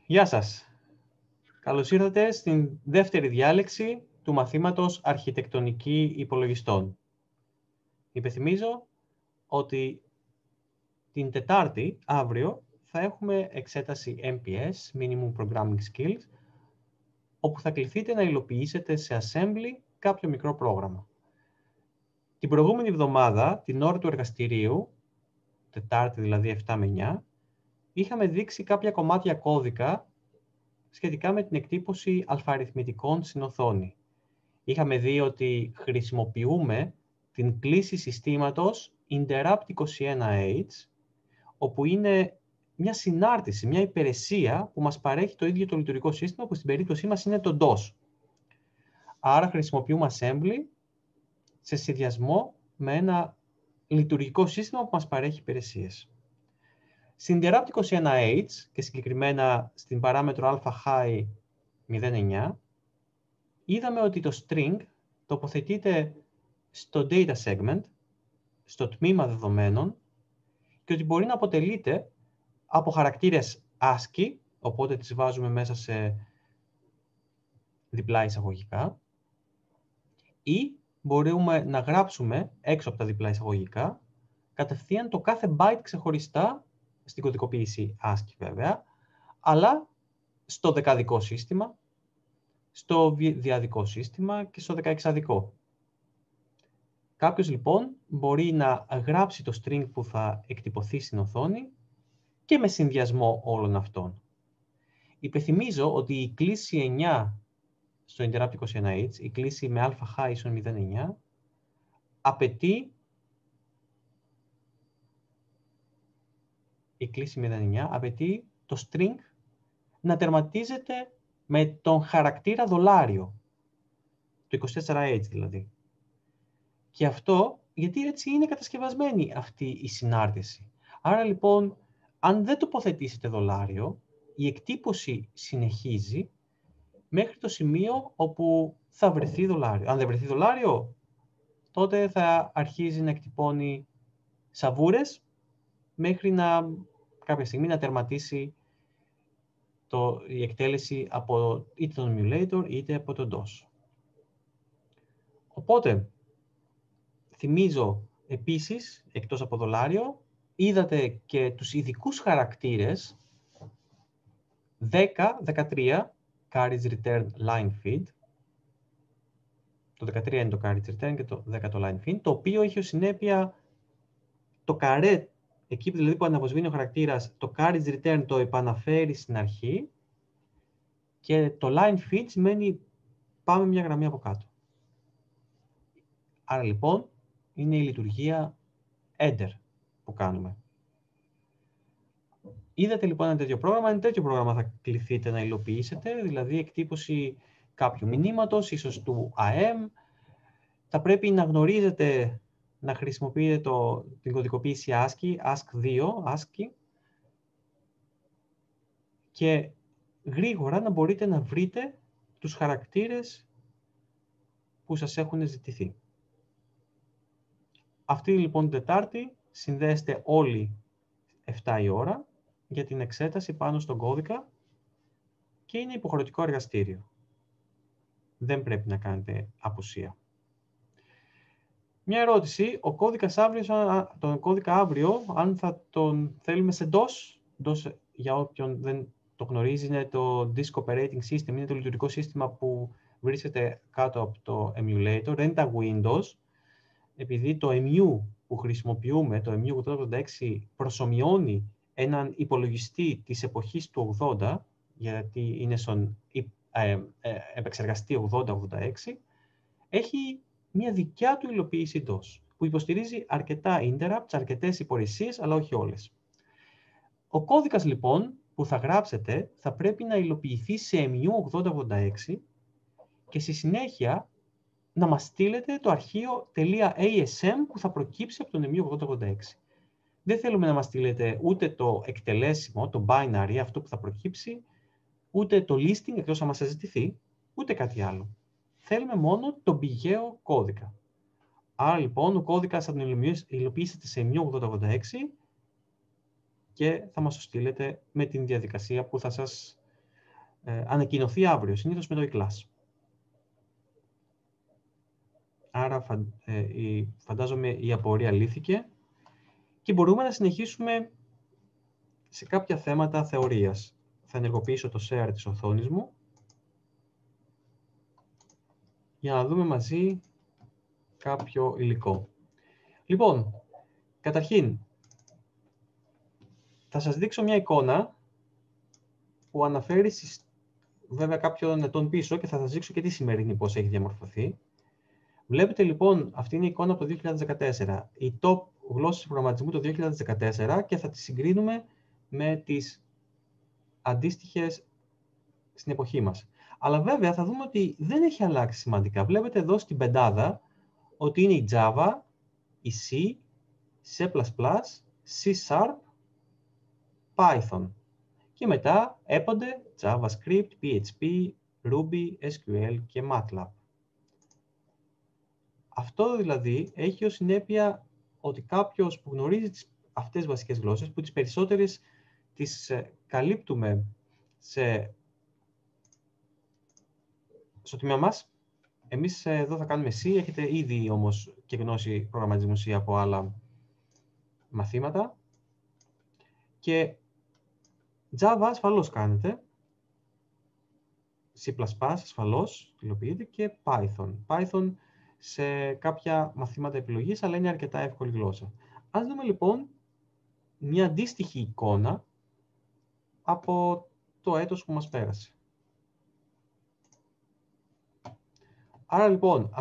Γεια σας. Καλώς ήρθατε στην δεύτερη διάλεξη του μαθήματος Αρχιτεκτονική Υπολογιστών. Υπενθυμίζω ότι την Τετάρτη, αύριο, θα έχουμε εξέταση MPS, Minimum Programming Skills, όπου θα κληθείτε να υλοποιήσετε σε assembly κάποιο μικρό πρόγραμμα. Την προηγούμενη εβδομάδα, την ώρα του εργαστηρίου, Τετάρτη δηλαδή 7 με 9, είχαμε δείξει κάποια κομμάτια κώδικα σχετικά με την εκτύπωση αλφαριθμητικών στην οθόνη. Είχαμε δει ότι χρησιμοποιούμε την κλίση συστήματος Interrupt21H, όπου είναι μια συνάρτηση, μια υπηρεσία που μας παρέχει το ίδιο το λειτουργικό σύστημα, που στην περίπτωσή μας είναι το DOS. Άρα χρησιμοποιούμε assembly σε συνδυασμό με ένα λειτουργικό σύστημα που μας παρέχει υπηρεσίες. Στην Interrupt21H και συγκεκριμένα στην παράμετρο alpha-high 09, είδαμε ότι το string τοποθετείται στο data segment, στο τμήμα δεδομένων, και ότι μπορεί να αποτελείται από χαρακτήρες ASCII, οπότε τις βάζουμε μέσα σε διπλά εισαγωγικά, ή μπορούμε να γράψουμε έξω από τα διπλά εισαγωγικά κατευθείαν το κάθε byte ξεχωριστά, στην κωδικοποίηση ASCII βέβαια, αλλά στο δεκαδικό σύστημα, στο διαδικό σύστημα και στο 16αδικό. Κάποιος λοιπόν μπορεί να γράψει το string που θα εκτυπωθεί στην οθόνη και με συνδυασμό όλων αυτών. Υπενθυμίζω ότι η κλίση 9 στο Interrupt21H, η κλίση με α-high ίσον 0,9, απαιτεί απαιτεί το string να τερματίζεται με τον χαρακτήρα δολάριο, το 24H δηλαδή. Και αυτό γιατί έτσι είναι κατασκευασμένη αυτή η συνάρτηση. Άρα λοιπόν, αν δεν τοποθετήσετε δολάριο, η εκτύπωση συνεχίζει μέχρι το σημείο όπου θα βρεθεί δολάριο. Αν δεν βρεθεί δολάριο, τότε θα αρχίζει να εκτυπώνει σαβούρες μέχρι κάποια στιγμή να τερματίσει η εκτέλεση από είτε τον emulator είτε από τον DOS. Οπότε, θυμίζω επίσης, εκτός από δολάριο, είδατε και τους ειδικούς χαρακτήρες 10-13 carriage return line feed. Το 13 είναι το carriage return και το 10 το line feed, το οποίο έχει ως συνέπεια το καρέ, εκεί δηλαδή που αναποσβήνει ο χαρακτήρας, το carriage return το επαναφέρει στην αρχή και το line feed σημαίνει πάμε μια γραμμή από κάτω. Άρα λοιπόν είναι η λειτουργία enter που κάνουμε. Είδατε λοιπόν ένα τέτοιο πρόγραμμα, θα κληθείτε να υλοποιήσετε, δηλαδή εκτύπωση κάποιου μηνύματος, ίσως του AM. Θα πρέπει να γνωρίζετε να χρησιμοποιείτε την κωδικοποίηση ASCII, ASCII, και γρήγορα να μπορείτε να βρείτε τους χαρακτήρες που σας έχουν ζητηθεί. Αυτή λοιπόν την Τετάρτη συνδέεστε όλοι 7 η ώρα για την εξέταση πάνω στον κώδικα και είναι υποχρεωτικό εργαστήριο. Δεν πρέπει να κάνετε απουσία. Μια ερώτηση, τον κώδικα αύριο, αν θα τον θέλουμε σε DOS, για όποιον δεν το γνωρίζει, είναι το Disk Operating System, είναι το λειτουργικό σύστημα που βρίσκεται κάτω από το emulator, δεν είναι τα Windows, επειδή το EMU που χρησιμοποιούμε, το EMU 886, προσομοιώνει έναν υπολογιστή της εποχής του 80, γιατί είναι στον επεξεργαστή 80-86, έχει μια δικιά του υλοποίηση DOS, που υποστηρίζει αρκετά interrupts, αρκετές υπηρεσίες, αλλά όχι όλες. Ο κώδικας λοιπόν που θα γράψετε θα πρέπει να υλοποιηθεί σε EMU 8086 και στη συνέχεια να μας στείλετε το αρχείο .asm που θα προκύψει από τον EMU 8086. Δεν θέλουμε να μας στείλετε ούτε το εκτελέσιμο, το binary, αυτό που θα προκύψει, ούτε το listing, εκτός αν μας ζητηθεί, ούτε κάτι άλλο. Θέλουμε μόνο τον πηγαίο κώδικα. Άρα λοιπόν ο κώδικας θα τον υλοποιήσετε σε EMU 8086 και θα μας το στείλετε με την διαδικασία που θα σας ανακοινωθεί αύριο, συνήθως με το e-class. Άρα φαντάζομαι η απορία λύθηκε και μπορούμε να συνεχίσουμε σε κάποια θέματα θεωρίας. Θα ενεργοποιήσω το share της οθόνης μου για να δούμε μαζί κάποιο υλικό. Λοιπόν, καταρχήν, θα σας δείξω μια εικόνα που αναφέρει βέβαια κάποιον ετών πίσω και θα σας δείξω και τη σημερινή πώς έχει διαμορφωθεί. Βλέπετε λοιπόν, αυτή είναι η εικόνα από το 2014. Οι top γλώσσες προγραμματισμού το 2014 και θα τις συγκρίνουμε με τις αντίστοιχες στην εποχή μας. Αλλά βέβαια θα δούμε ότι δεν έχει αλλάξει σημαντικά. Βλέπετε εδώ στην πεντάδα ότι είναι η Java, η C, C++, C#, Python. Και μετά έπονται JavaScript, PHP, Ruby, SQL και MATLAB. Αυτό δηλαδή έχει ως συνέπεια ότι κάποιος που γνωρίζει αυτές τις βασικές γλώσσες, που τις περισσότερες τις καλύπτουμε στο τμήμα μας, εμείς εδώ θα κάνουμε C, έχετε ήδη όμως και γνώση προγραμματισμού C από άλλα μαθήματα. Και Java ασφαλώς κάνετε, C++ ασφαλώς υλοποιείτε και Python. Python σε κάποια μαθήματα επιλογής, αλλά είναι αρκετά εύκολη γλώσσα. Ας δούμε λοιπόν μια αντίστοιχη εικόνα από το έτος που μας πέρασε. Άρα λοιπόν,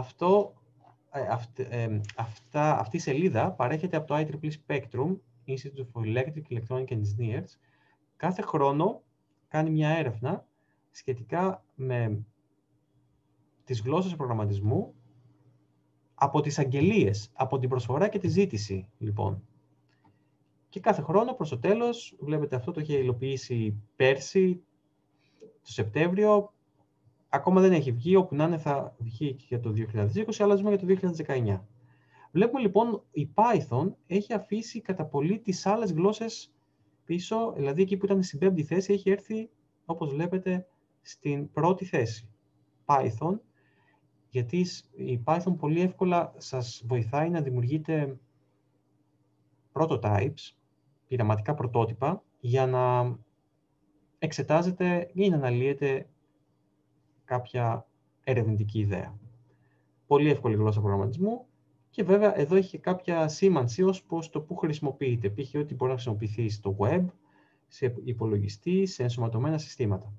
αυτή η σελίδα παρέχεται από το IEEE Spectrum, Institute for Electric Electronic Engineers. Κάθε χρόνο κάνει μια έρευνα σχετικά με τις γλώσσες προγραμματισμού από τις αγγελίες, από την προσφορά και τη ζήτηση, λοιπόν. Και κάθε χρόνο προς το τέλος, βλέπετε αυτό το είχε υλοποιήσει πέρσι, το Σεπτέμβριο, ακόμα δεν έχει βγει, όπου να είναι θα βγει και για το 2020, αλλά ζούμε για το 2019. Βλέπουμε λοιπόν η Python έχει αφήσει κατά πολύ τις άλλες γλώσσες πίσω, δηλαδή εκεί που ήταν στην 5η θέση έχει έρθει, όπως βλέπετε, στην πρώτη θέση. Python, γιατί η Python πολύ εύκολα σας βοηθάει να δημιουργείτε prototypes, πειραματικά πρωτότυπα, για να εξετάζετε ή να αναλύετε κάποια ερευνητική ιδέα. Πολύ εύκολη γλώσσα προγραμματισμού και βέβαια εδώ έχει κάποια σήμανση ως προς το που χρησιμοποιείται. Π.χ. ότι μπορεί να χρησιμοποιηθεί στο web, σε υπολογιστή, σε ενσωματωμένα συστήματα.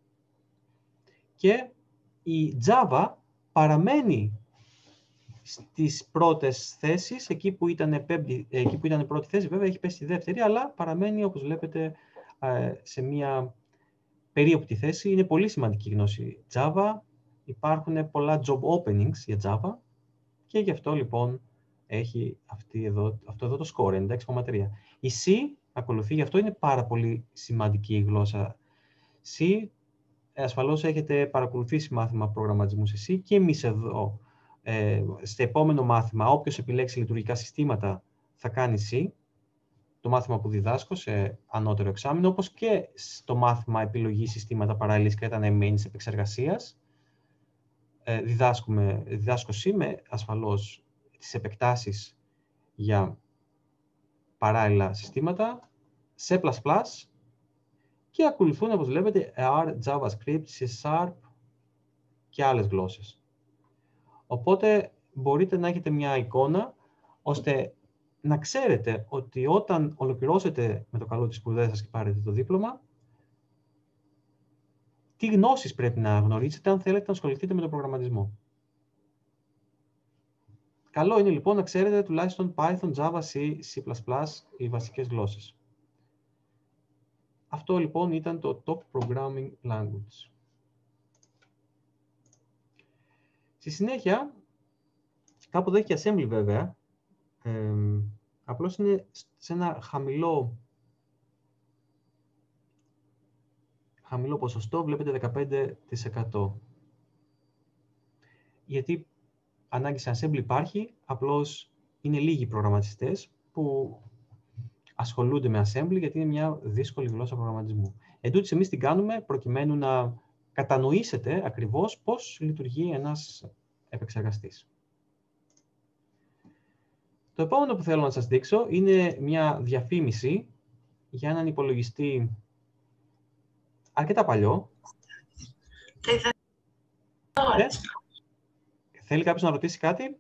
Και η Java παραμένει στις πρώτες θέσεις, εκεί που ήταν πρώτη θέση, βέβαια έχει πέσει στη δεύτερη, αλλά παραμένει, όπως βλέπετε, σε μια περίοπτη θέση. Είναι πολύ σημαντική γνώση Java, υπάρχουν πολλά job openings για Java και γι' αυτό λοιπόν έχει αυτό εδώ το score, 96,3. Η C ακολουθεί, γι' αυτό είναι πάρα πολύ σημαντική η γλώσσα C. Ασφαλώς έχετε παρακολουθήσει μάθημα προγραμματισμού σε C και εμείς εδώ, στο επόμενο μάθημα, όποιος επιλέξει λειτουργικά συστήματα θα κάνει C, το μάθημα που διδάσκω σε ανώτερο εξάμηνο, όπως και στο μάθημα επιλογή συστήματα παράλληλης και κατανεμμένης επεξεργασίας. Διδάσκω C με ασφαλώς τις επεκτάσεις για παράλληλα συστήματα, C++ και ακολουθούν, όπως βλέπετε, R, JavaScript, C# και άλλες γλώσσες. Οπότε μπορείτε να έχετε μια εικόνα, ώστε να ξέρετε ότι όταν ολοκληρώσετε με το καλό τις σπουδές σας και πάρετε το δίπλωμα, τι γνώσεις πρέπει να γνωρίζετε αν θέλετε να ασχοληθείτε με τον προγραμματισμό. Καλό είναι λοιπόν να ξέρετε τουλάχιστον Python, Java, C, C++, οι βασικές γλώσσες. Αυτό λοιπόν ήταν το Top Programming Language. Στη συνέχεια, κάπου εδώ έχει assembly βέβαια, απλώς είναι σε ένα χαμηλό ποσοστό, βλέπετε 15%. Γιατί ανάγκη σε assembly υπάρχει, απλώς είναι λίγοι προγραμματιστές που ασχολούνται με assembly, γιατί είναι μια δύσκολη γλώσσα προγραμματισμού. Εν τούτης, εμείς την κάνουμε προκειμένου να κατανοήσετε ακριβώς πώς λειτουργεί ένας επεξεργαστής. Το επόμενο που θέλω να σας δείξω είναι μια διαφήμιση για έναν υπολογιστή αρκετά παλιό. Θέλει κάποιος να ρωτήσει κάτι?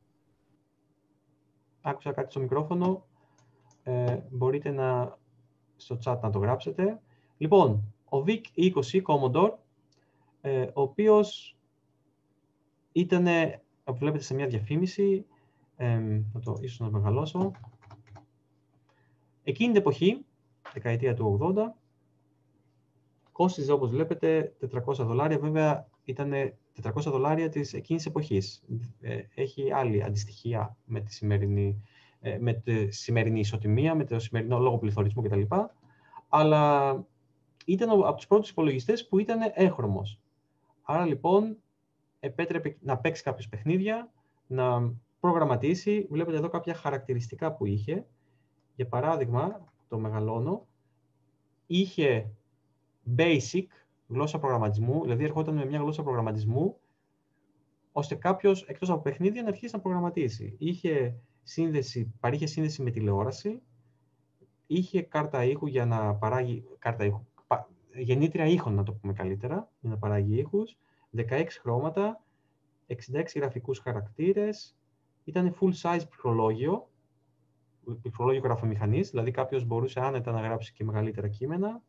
Άκουσα κάτι στο μικρόφωνο. Μπορείτε στο chat να το γράψετε. Λοιπόν, ο VIC-20 Commodore, ο οποίος ήταν, όπως βλέπετε σε μια διαφήμιση, ίσως να το μεγαλώσω, εκείνη την εποχή, δεκαετία του 80, κόστιζε, όπως βλέπετε, $400. Βέβαια, ήταν $400 της εκείνης εποχής. Έχει άλλη αντιστοιχεία με τη σημερινή ισοτιμία, με το σημερινό λόγο πληθωρισμού κτλ. Αλλά ήταν από τους πρώτους υπολογιστές που ήταν έχρωμος. Άρα, λοιπόν, επέτρεπε να παίξει κάποιες παιχνίδια, να προγραμματίσει. Βλέπετε εδώ κάποια χαρακτηριστικά που είχε. Για παράδειγμα, το μεγαλώνω, είχε basic γλώσσα προγραμματισμού, δηλαδή ερχόταν με μια γλώσσα προγραμματισμού, ώστε κάποιος εκτός από παιχνίδια να αρχίσει να προγραμματίσει. Παρήχε σύνδεση με τηλεόραση, είχε κάρτα ήχου για να παράγει, γεννήτρια ήχων, να το πούμε καλύτερα, για να παράγει ήχους, 16 χρώματα, 66 γραφικούς χαρακτήρες, ήταν full size πληκτρολόγιο γραφομηχανής, δηλαδή κάποιος μπορούσε άνετα να γράψει και μεγαλύτερα κείμενα.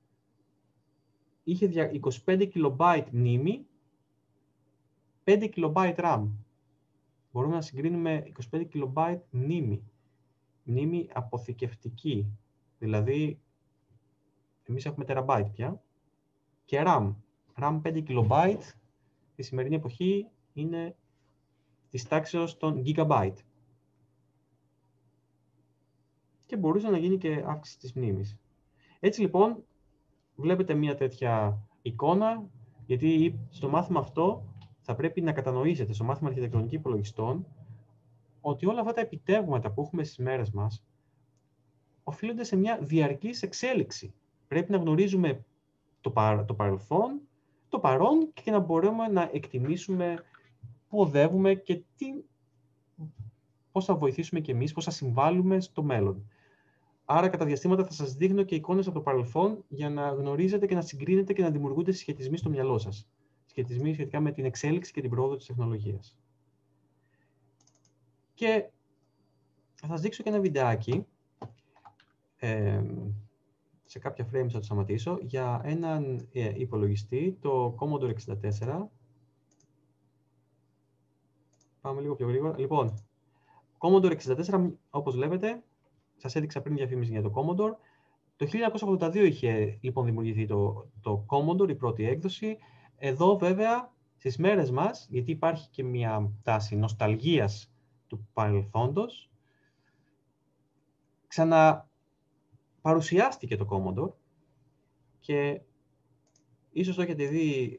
Είχε 25 KB μνήμη, 5 KB RAM. Μπορούμε να συγκρίνουμε 25 KB μνήμη αποθηκευτική, δηλαδή εμείς έχουμε τεραμπάιτ πια, και RAM 5 KB, στη σημερινή εποχή είναι της τάξεως των gigabyte. Και μπορούσε να γίνει και αύξηση της μνήμης. Έτσι λοιπόν, βλέπετε μια τέτοια εικόνα, γιατί στο μάθημα αυτό θα πρέπει να κατανοήσετε, στο μάθημα αρχιτεκτονική υπολογιστών, ότι όλα αυτά τα επιτεύγματα που έχουμε στις μέρες μας οφείλονται σε μια διαρκής εξέλιξη. Πρέπει να γνωρίζουμε το παρελθόν, το παρόν και να μπορούμε να εκτιμήσουμε πού οδεύουμε και πώς θα βοηθήσουμε κι εμείς, πώς θα συμβάλλουμε στο μέλλον. Άρα, κατά διαστήματα θα σας δείχνω και εικόνες από το παρελθόν για να γνωρίζετε και να συγκρίνετε και να δημιουργούνται συσχετισμοί στο μυαλό σας. Συσχετισμοί σχετικά με την εξέλιξη και την πρόοδο της τεχνολογίας. Και θα σας δείξω και ένα βιντεάκι, σε κάποια frames θα το σταματήσω, για έναν υπολογιστή, το Commodore 64. Πάμε λίγο πιο γρήγορα. Λοιπόν, Commodore 64, όπως βλέπετε, σας έδειξα πριν διαφήμιση για το Commodore. Το 1982 είχε λοιπόν δημιουργηθεί το Commodore, η πρώτη έκδοση. Εδώ βέβαια, στις μέρες μας, γιατί υπάρχει και μια τάση νοσταλγίας του παρελθόντος, ξαναπαρουσιάστηκε το Commodore και ίσως το έχετε δει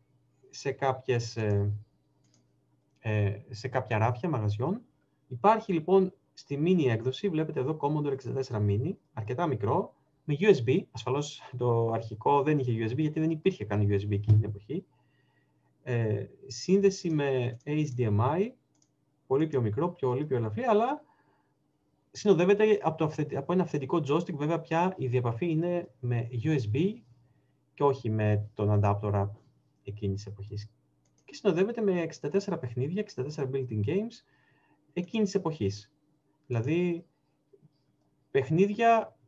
σε κάποια ράφια μαγαζιών. Υπάρχει λοιπόν στη mini έκδοση, βλέπετε εδώ Commodore 64 mini, αρκετά μικρό, με USB. Ασφαλώς το αρχικό δεν είχε USB, γιατί δεν υπήρχε καν USB εκείνη την εποχή. Σύνδεση με HDMI, πολύ πιο μικρό, πολύ πιο ελαφρύ, αλλά συνοδεύεται από ένα αυθεντικό joystick. Βέβαια πια η διαπαφή είναι με USB και όχι με τον αντάπτορα εκείνης της εποχής. Και συνοδεύεται με 64 παιχνίδια, 64 built-in games εκείνης της εποχής. Δηλαδή, παιχνίδια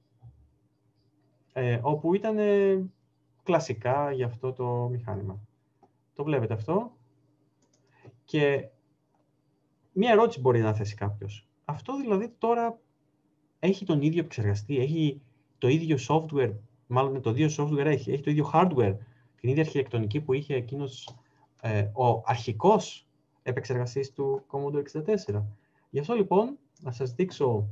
όπου ήταν κλασικά για αυτό το μηχάνημα. Το βλέπετε αυτό. Και μία ερώτηση μπορεί να θέσει κάποιος. Αυτό δηλαδή τώρα έχει τον ίδιο επεξεργαστή, έχει το ίδιο software, μάλλον το ίδιο software έχει το ίδιο hardware, την ίδια αρχιτεκτονική που είχε εκείνος ο αρχικός επεξεργαστής του Commodore 64. Γι' αυτό λοιπόν, να σας δείξω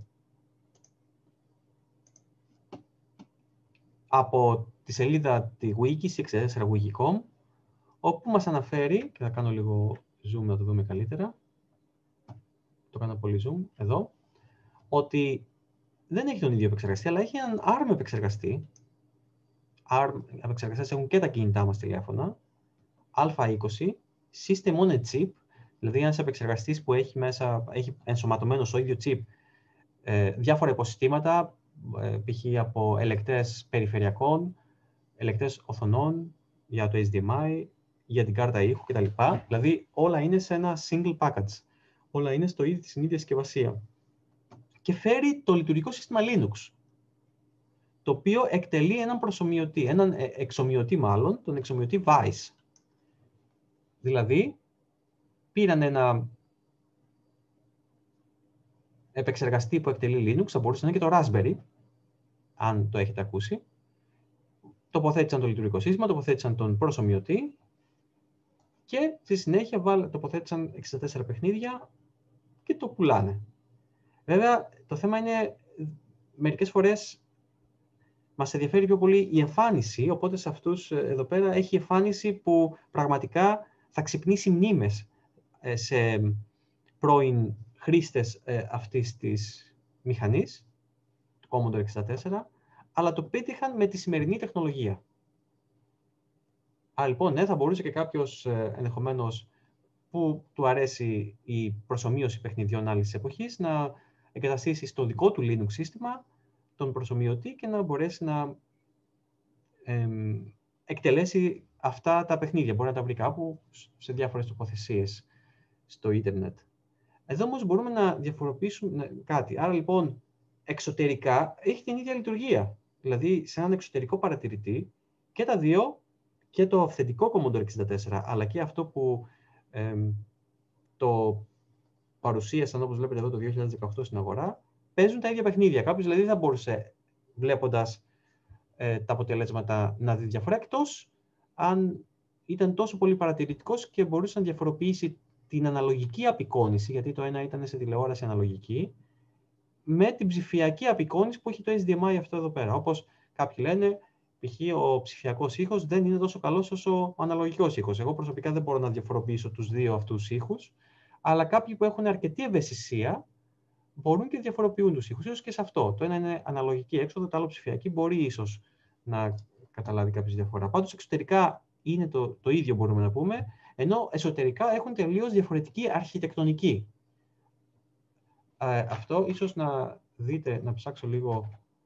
από τη σελίδα τη Wiki, 64wiki.com, όπου μας αναφέρει, και θα κάνω λίγο zoom να το δούμε καλύτερα, το κάνω πολύ zoom, εδώ, ότι δεν έχει τον ίδιο επεξεργαστή, αλλά έχει έναν ARM επεξεργαστή. ARM επεξεργαστές έχουν και τα κινητά μας τηλέφωνα. Α20, System on a Chip, δηλαδή ένας επεξεργαστής που έχει ενσωματωμένο στο ίδιο chip διάφορα υποσυστήματα, π.χ. από ελεκτές περιφερειακών, ελεκτές οθονών, για το HDMI, για την κάρτα ήχου κτλ. Δηλαδή όλα είναι σε ένα single package. Όλα είναι στην ίδια συσκευασία. Και φέρει το λειτουργικό σύστημα Linux, το οποίο εκτελεί έναν εξομοιωτή μάλλον, τον εξομοιωτή Vice. Δηλαδή, πήραν ένα επεξεργαστή που εκτελεί Linux, θα μπορούσε να είναι και το Raspberry, αν το έχετε ακούσει. Τοποθέτησαν το λειτουργικό σύστημα, τοποθέτησαν τον προσομοιωτή και στη συνέχεια τοποθέτησαν 64 παιχνίδια και το πουλάνε. Βέβαια, το θέμα είναι, μερικές φορές μας ενδιαφέρει πιο πολύ η εμφάνιση, οπότε σε αυτούς εδώ πέρα έχει εμφάνιση που πραγματικά θα ξυπνήσει μνήμες σε πρώην χρήστες αυτής της μηχανής, του Commodore 64, αλλά το πέτυχαν με τη σημερινή τεχνολογία. Λοιπόν, ναι, θα μπορούσε και κάποιος ενδεχομένως που του αρέσει η προσομοίωση παιχνιδιών άλλης εποχής να εγκαταστήσει στο δικό του Linux σύστημα τον προσομοιωτή και να μπορέσει να εκτελέσει αυτά τα παιχνίδια. Μπορεί να τα βρει κάπου σε διάφορες τοποθεσίες στο ίντερνετ. Εδώ όμως μπορούμε να διαφοροποιήσουμε κάτι. Άρα λοιπόν, εξωτερικά έχει την ίδια λειτουργία. Δηλαδή, σε έναν εξωτερικό παρατηρητή και τα δύο, και το αυθεντικό Commodore 64, αλλά και αυτό που το παρουσίασαν, όπως βλέπετε εδώ, το 2018 στην αγορά, παίζουν τα ίδια παιχνίδια. Κάποιος δηλαδή θα μπορούσε, βλέποντας τα αποτελέσματα, να δει διαφορά, εκτός αν ήταν τόσο πολύ παρατηρητικός και μπορούσε να διαφοροποιήσει την αναλογική απεικόνηση, γιατί το ένα ήταν σε τηλεόραση αναλογική, με την ψηφιακή απεικόνηση που έχει το HDMI αυτό εδώ πέρα. Όπως κάποιοι λένε, π.χ. ο ψηφιακός ήχος δεν είναι τόσο καλός όσο ο αναλογικός ήχος. Εγώ προσωπικά δεν μπορώ να διαφοροποιήσω τους δύο αυτούς ήχους, αλλά κάποιοι που έχουν αρκετή ευαισθησία μπορούν και διαφοροποιούν τους ήχους. Ίσως και σε αυτό. Το ένα είναι αναλογική έξοδο, το άλλο ψηφιακή. Μπορεί ίσως να καταλάβει κάποιος διαφορά. Πάντως εξωτερικά είναι το ίδιο, μπορούμε να πούμε, ενώ εσωτερικά έχουν τελείως διαφορετική αρχιτεκτονική. Αυτό ίσως να δείτε, να ψάξω λίγο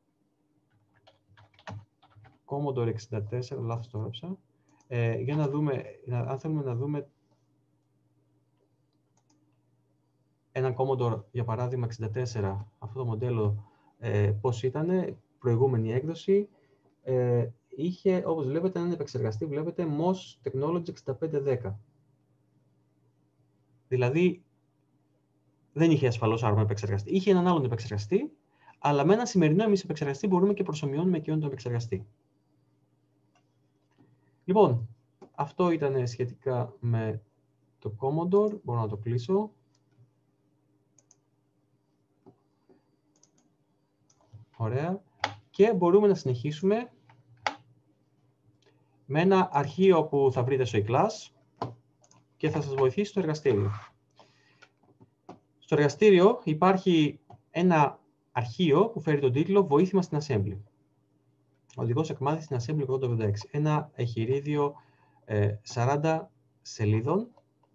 Commodore 64, λάθος το έγραψα, για να δούμε, αν θέλουμε να δούμε έναν Commodore, για παράδειγμα 64, αυτό το μοντέλο πώς ήταν, προηγούμενη έκδοση, είχε, όπως βλέπετε, έναν επεξεργαστή, βλέπετε, MOS Technology 6510. Δηλαδή, δεν είχε ασφαλώς ARM επεξεργαστή. Είχε έναν άλλον επεξεργαστή, αλλά με έναν σημερινό εμείς επεξεργαστή μπορούμε και προσομοιώνουμε εκείνον τον επεξεργαστή. Λοιπόν, αυτό ήταν σχετικά με το Commodore. Μπορώ να το κλείσω. Ωραία. Και μπορούμε να συνεχίσουμε με ένα αρχείο που θα βρείτε στο eClass και θα σας βοηθήσει στο εργαστήριο. Στο εργαστήριο υπάρχει ένα αρχείο που φέρει τον τίτλο «Βοήθημα στην Assembly». Οδηγός εκμάθησης στην Assembly 886. Ένα εχειρίδιο 40 σελίδων,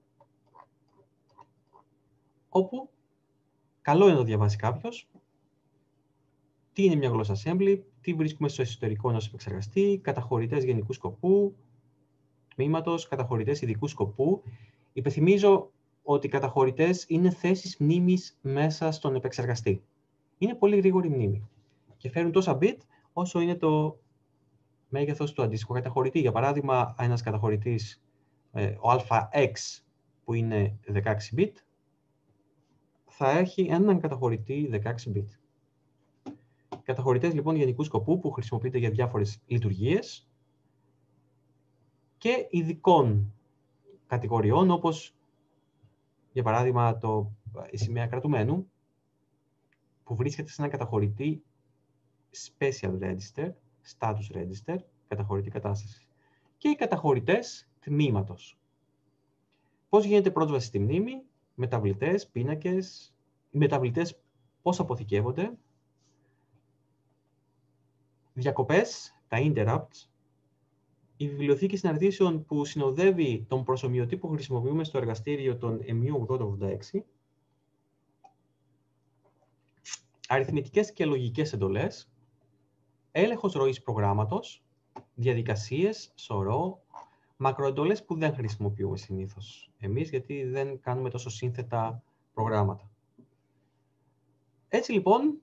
όπου καλό είναι να το διαβάσει κάποιος. Τι είναι μια γλώσσα Assembly, τι βρίσκουμε στο εσωτερικό ενός επεξεργαστή, καταχωρητές γενικού σκοπού, τμήματος, καταχωρητές ειδικού σκοπού. Υπενθυμίζω ότι οι καταχωρητές είναι θέσεις μνήμης μέσα στον επεξεργαστή. Είναι πολύ γρήγορη μνήμη και φέρουν τόσα bit όσο είναι το μέγεθος του αντίστοιχου καταχωρητή. Για παράδειγμα, ένας καταχωρητής, ο AX, που είναι 16 bit, θα έχει έναν καταχωρητή 16 bit. Καταχωρητές λοιπόν γενικού σκοπού που χρησιμοποιείται για διάφορες λειτουργίες και ειδικών κατηγοριών, όπως για παράδειγμα η σημαία κρατουμένου, που βρίσκεται σε ένα καταχωρητή Special Register, Status Register, καταχωρητή κατάσταση. Και οι καταχωρητές τμήματος. Πώς γίνεται πρόσβαση στη μνήμη, μεταβλητές, πίνακες, οι μεταβλητές πώς αποθηκεύονται, διακοπές, τα interrupts, η βιβλιοθήκη συναρτήσεων που συνοδεύει τον προσομοιωτή που χρησιμοποιούμε στο εργαστήριο των MU8086, αριθμητικές και λογικές εντολές, έλεγχος ροής προγράμματος, διαδικασίες, σωρό, μακροεντολές που δεν χρησιμοποιούμε συνήθως εμείς, γιατί δεν κάνουμε τόσο σύνθετα προγράμματα. Έτσι λοιπόν,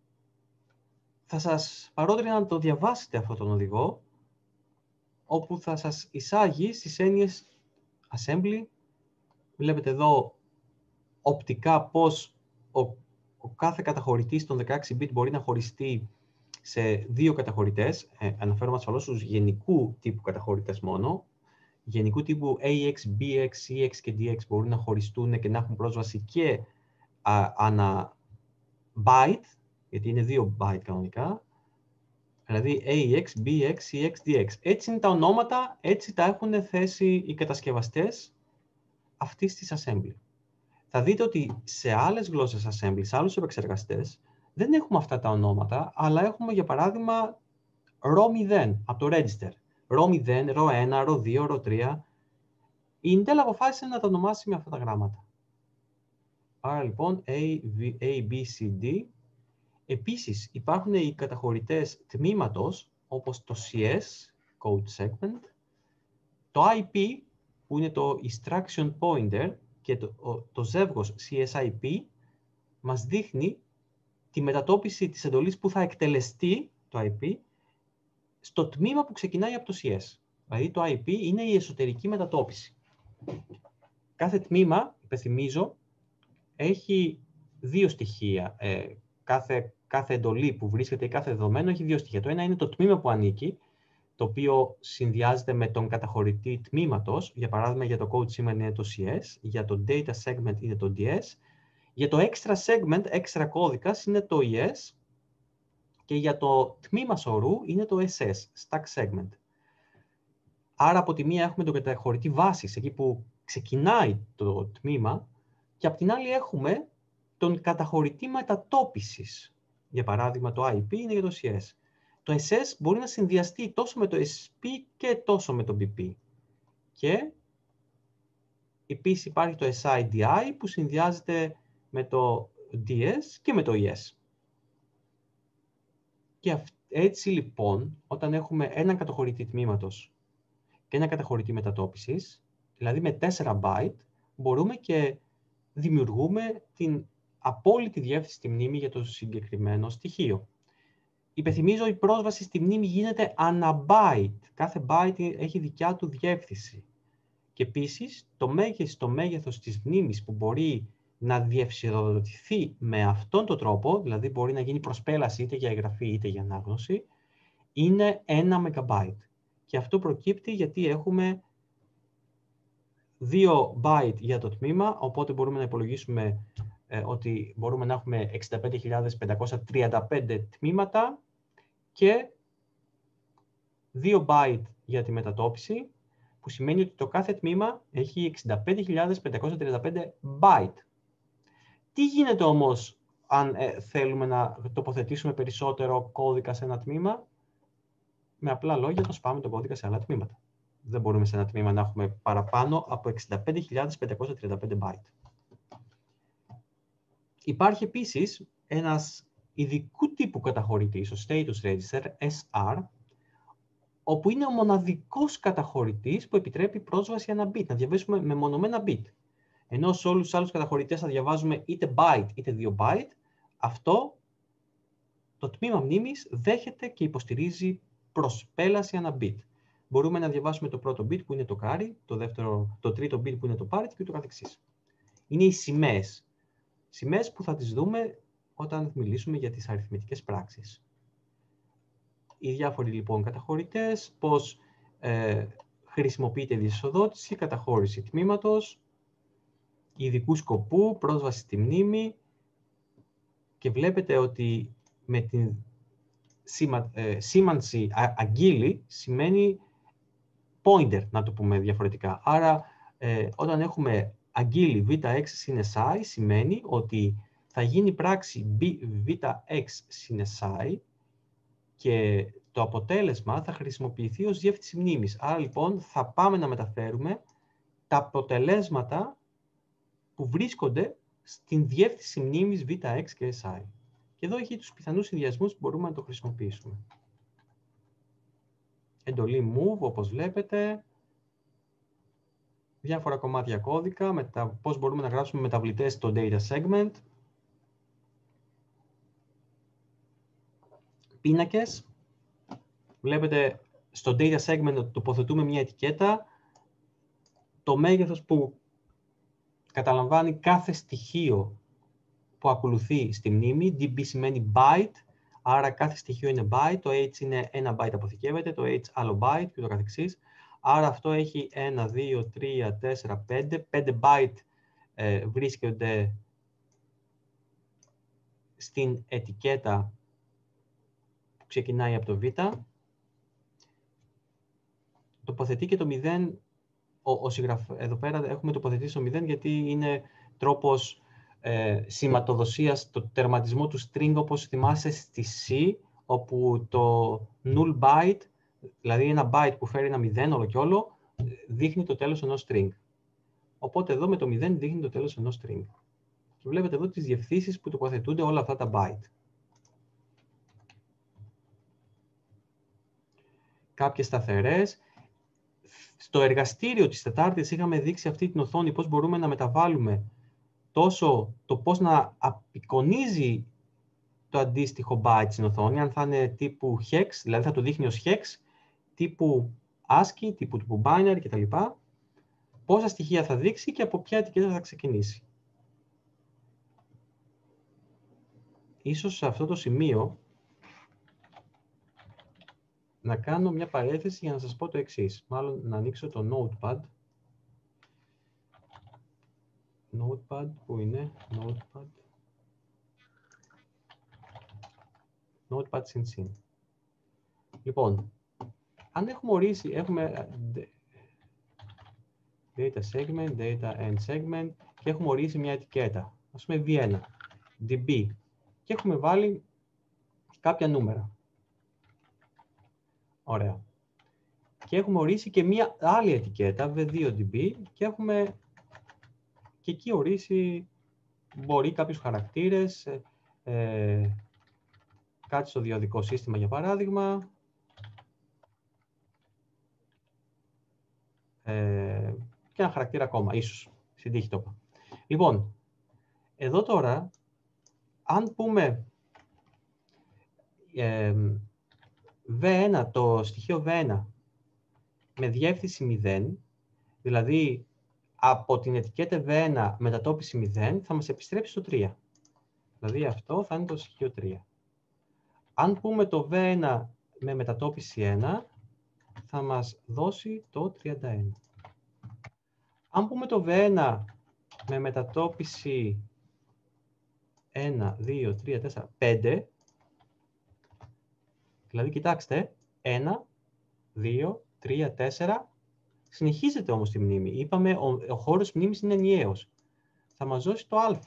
θα σας παρότρινα να το διαβάσετε αυτόν τον οδηγό, όπου θα σας εισάγει στις έννοιες assembly. Βλέπετε εδώ οπτικά πώς ο κάθε καταχωρητής των 16-bit μπορεί να χωριστεί σε δύο καταχωρητές. Αναφέρομαι ασφαλώς στους γενικού τύπου καταχωρητές μόνο. Γενικού τύπου AX, BX, CX και DX μπορούν να χωριστούν και να έχουν πρόσβαση και ανά byte, γιατί είναι 2 byte κανονικά. Δηλαδή AX, BX, CX, DX. Έτσι είναι τα ονόματα, έτσι τα έχουν θέσει οι κατασκευαστές αυτής της assembly. Θα δείτε ότι σε άλλες γλώσσες assembly, σε άλλους επεξεργαστές, δεν έχουμε αυτά τα ονόματα, αλλά έχουμε για παράδειγμα RO0 από το register. RO0, RO1, RO2, RO3. Η Intel αποφάσισε να τα ονομάσει με αυτά τα γράμματα. Άρα λοιπόν A, B, C, D. Επίσης υπάρχουν οι καταχωρητές τμήματος, όπως το CS, Code Segment, το IP, που είναι το Instruction Pointer, και το ζεύγος CSIP μας δείχνει τη μετατόπιση της εντολής που θα εκτελεστεί, το IP, στο τμήμα που ξεκινάει από το CS. Δηλαδή το IP είναι η εσωτερική μετατόπιση. Κάθε τμήμα, υπενθυμίζω, έχει δύο στοιχεία. Κάθε εντολή που βρίσκεται ή κάθε δεδομένο έχει δύο στοιχεία. Το ένα είναι το τμήμα που ανήκει, το οποίο συνδυάζεται με τον καταχωρητή τμήματος. Για παράδειγμα, για το code σήμερα είναι το CS, για το data segment είναι το DS, για το extra segment, extra κώδικας, είναι το ES και για το τμήμα σωρού είναι το SS, stack segment. Άρα από τη μία έχουμε τον καταχωρητή βάσης, εκεί που ξεκινάει το τμήμα, και από την άλλη έχουμε τον καταχωρητή μετατόπισης. Για παράδειγμα, το IP είναι για το CS. Το SS μπορεί να συνδυαστεί τόσο με το SP και τόσο με το BP. Και επίσης υπάρχει το SIDI που συνδυάζεται με το DS και με το ES. Και έτσι λοιπόν, όταν έχουμε έναν καταχωρητή τμήματος και έναν καταχωρητή μετατόπισης, δηλαδή με 4 byte, μπορούμε και δημιουργούμε την απόλυτη διεύθυνση στη μνήμη για το συγκεκριμένο στοιχείο. Υπενθυμίζω, η πρόσβαση στη μνήμη γίνεται ανά byte. Κάθε byte έχει δικιά του διεύθυνση. Και επίσης, το μέγεθος της μνήμης που μπορεί να διευσυδοτηθεί με αυτόν τον τρόπο, δηλαδή μπορεί να γίνει προσπέλαση είτε για εγγραφή είτε για ανάγνωση, είναι 1 MB. Και αυτό προκύπτει γιατί έχουμε 2 byte για το τμήμα, οπότε μπορούμε να υπολογίσουμε ότι μπορούμε να έχουμε 65.535 τμήματα και 2 byte για τη μετατόπιση, που σημαίνει ότι το κάθε τμήμα έχει 65.535 byte. Τι γίνεται όμως αν θέλουμε να τοποθετήσουμε περισσότερο κώδικα σε ένα τμήμα? Με απλά λόγια, το σπάμε τον κώδικα σε άλλα τμήματα. Δεν μπορούμε σε ένα τμήμα να έχουμε παραπάνω από 65.535 byte. Υπάρχει επίσης ένας ειδικού τύπου καταχωρητής, ο Status Register, SR, όπου είναι ο μοναδικός καταχωρητής που επιτρέπει πρόσβαση ανά bit, να διαβάσουμε μεμονωμένα bit. Ενώ σε όλους τους άλλους καταχωρητές θα διαβάζουμε είτε byte είτε 2 byte, αυτό το τμήμα μνήμης δέχεται και υποστηρίζει προσπέλαση ανά bit. Μπορούμε να διαβάσουμε το πρώτο bit που είναι το carry, το τρίτο bit που είναι το parity και ούτω καθεξής. Είναι οι σημαίες. Σημαίες που θα τις δούμε όταν μιλήσουμε για τις αριθμητικές πράξεις. Οι διάφοροι λοιπόν καταχωρητές, πώς χρησιμοποιείται η διεσοδότηση, καταχώρηση τμήματος, ειδικού σκοπού, πρόσβαση στη μνήμη, και βλέπετε ότι με την σήμανση αγγείλη σημαίνει pointer, να το πούμε διαφορετικά. Άρα όταν έχουμε αγγείλη Vx συν Si, σημαίνει ότι θα γίνει πράξη Vx συν Si και το αποτέλεσμα θα χρησιμοποιηθεί ως διεύθυνση μνήμης. Άρα λοιπόν θα πάμε να μεταφέρουμε τα αποτελέσματα που βρίσκονται στην διεύθυνση μνήμης VX και SI. Και εδώ έχει τους πιθανούς συνδυασμούς που μπορούμε να το χρησιμοποιήσουμε. Εντολή move, όπως βλέπετε, διάφορα κομμάτια κώδικα, πώς μπορούμε να γράψουμε μεταβλητές στο data segment, πίνακες. Βλέπετε στο data segment ότι τοποθετούμε μια ετικέτα, το μέγεθος που καταλαμβάνει κάθε στοιχείο που ακολουθεί στη μνήμη. DB σημαίνει byte, άρα κάθε στοιχείο είναι byte, το H είναι ένα byte αποθηκεύεται, το H άλλο byte και ούτω καθεξής. Άρα αυτό έχει 1, 2, 3, 4, 5. 5 byte βρίσκονται στην ετικέτα που ξεκινάει από το Β. Τοποθετεί και το 0, εδώ πέρα έχουμε τοποθετήσει το 0 γιατί είναι τρόπος σηματοδοσίας, το τερματισμό του string, όπως θυμάσαι στη C, όπου το null byte, δηλαδή ένα byte που φέρει ένα 0 όλο και όλο, δείχνει το τέλος ενός string. Οπότε εδώ με το 0 δείχνει το τέλος ενός string. Και βλέπετε εδώ τις διευθύνσεις που τοποθετούνται όλα αυτά τα byte. Κάποιες σταθερές. Στο εργαστήριο της Τετάρτης είχαμε δείξει αυτή την οθόνη πώς μπορούμε να μεταβάλουμε τόσο το πώς να απεικονίζει το αντίστοιχο byte στην οθόνη, αν θα είναι τύπου hex, δηλαδή θα το δείχνει ως hex, τύπου ASCII, τύπου binary κτλ. Πόσα στοιχεία θα δείξει και από ποια ετικέτα θα ξεκινήσει. Ίσως σε αυτό το σημείο να κάνω μια παρένθεση για να σας πω το εξής. Μάλλον να ανοίξω το Notepad. Notepad, πού είναι? Notepad. Notepad συν. Λοιπόν, αν έχουμε ορίσει, έχουμε data segment, data end segment και έχουμε ορίσει μια ετικέτα. Ας πούμε V1, DB και έχουμε βάλει κάποια νούμερα. Ωραία. Και έχουμε ορίσει και μια άλλη ετικέτα, V2DB, και έχουμε και εκεί ορίσει, μπορεί κάποιους χαρακτήρες, κάτι στο διοδικό σύστημα για παράδειγμα, και ένα χαρακτήρα ακόμα, ίσως, στην τύχη το είπα. Λοιπόν, εδώ τώρα, αν πούμε V1, το στοιχείο V1 με διεύθυνση 0, δηλαδή από την ετικέτα V1 μετατόπιση 0, θα μας επιστρέψει στο 3. Δηλαδή αυτό θα είναι το στοιχείο 3. Αν πούμε το V1 με μετατόπιση 1, θα μας δώσει το 31. Αν πούμε το V1 με μετατόπιση 1, 2, 3, 4, 5, δηλαδή κοιτάξτε, 1, 2, 3, 4, συνεχίζεται όμως τη μνήμη. Είπαμε, ο χώρος μνήμης είναι ενιαίος. Θα μας δώσει το α.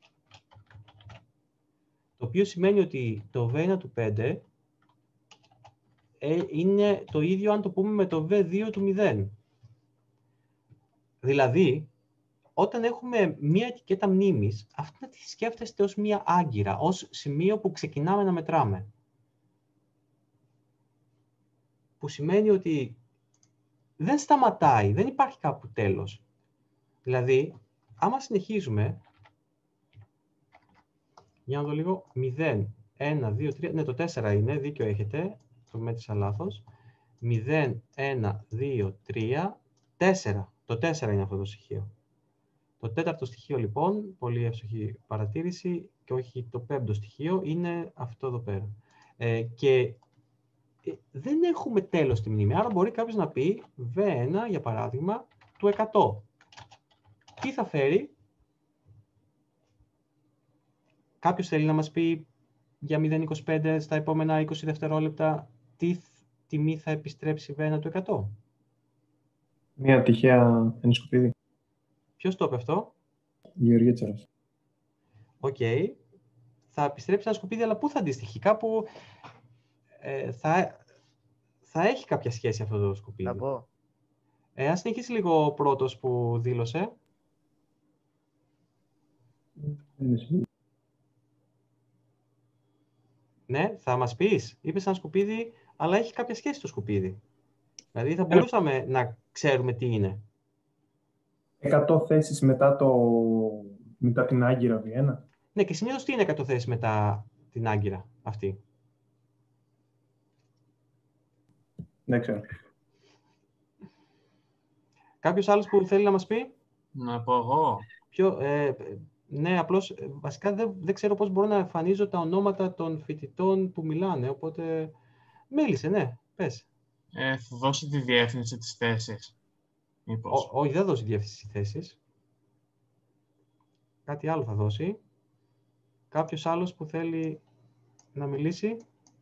Το οποίο σημαίνει ότι το V1 του 5 είναι το ίδιο αν το πούμε με το V2 του 0. Δηλαδή, όταν έχουμε μία ετικέτα μνήμης, αυτή να τη σκέφτεστε ως μία άγκυρα, ως σημείο που ξεκινάμε να μετράμε. Που σημαίνει ότι δεν σταματάει, δεν υπάρχει κάπου τέλος. Δηλαδή, άμα συνεχίζουμε, για να δω λίγο, 0, 1, 2, 3, ναι, το 4 είναι, δίκιο έχετε, το μέτρησα λάθος. 0, 1, 2, 3, 4. Το 4 είναι αυτό το στοιχείο. Το τέταρτο στοιχείο, λοιπόν, πολύ εύστοχη παρατήρηση, και όχι το πέμπτο στοιχείο, είναι αυτό εδώ πέρα. Και δεν έχουμε τέλος στη μνήμη. Άρα μπορεί κάποιος να πει V1, για παράδειγμα, του 100. Τι θα φέρει? Κάποιος θέλει να μας πει για 0,25 στα επόμενα 20 δευτερόλεπτα τι τιμή θα επιστρέψει V1 του 100? Μια τυχαία ενσκοπίδη. Ποιος το είπε αυτό? Γεωργία Τσάρας. Οκ. Θα επιστρέψει ένα σκουπίδι, αλλά πού θα αντιστοιχεί? Κάπου θα έχει κάποια σχέση αυτό το σκουπίδι. Να πω. Ας συνεχίσει λίγο ο πρώτος που δήλωσε. Ναι, θα μας πεις. Είπες ένα σκουπίδι, αλλά έχει κάποια σχέση το σκουπίδι. Δηλαδή θα μπορούσαμε να ξέρουμε τι είναι. 100 θέσεις μετά την Άγκυρα Βιέννα. Ναι, και συνήθως τι είναι 100 θέσεις μετά την Άγκυρα αυτή. Δεν ξέρω. Κάποιος άλλος που θέλει να μας πει? Να πω εγώ. Ναι, απλώς βασικά δεν ξέρω πώς μπορώ να εμφανίζω τα ονόματα των φοιτητών που μιλάνε, οπότε μίλησε, ναι, πες. Θα δώσει τη διεύθυνση της θέσης. Όχι, δεν θα δώσει διεύθυνση της θέσης. Κάτι άλλο θα δώσει. Κάποιος άλλος που θέλει να μιλήσει?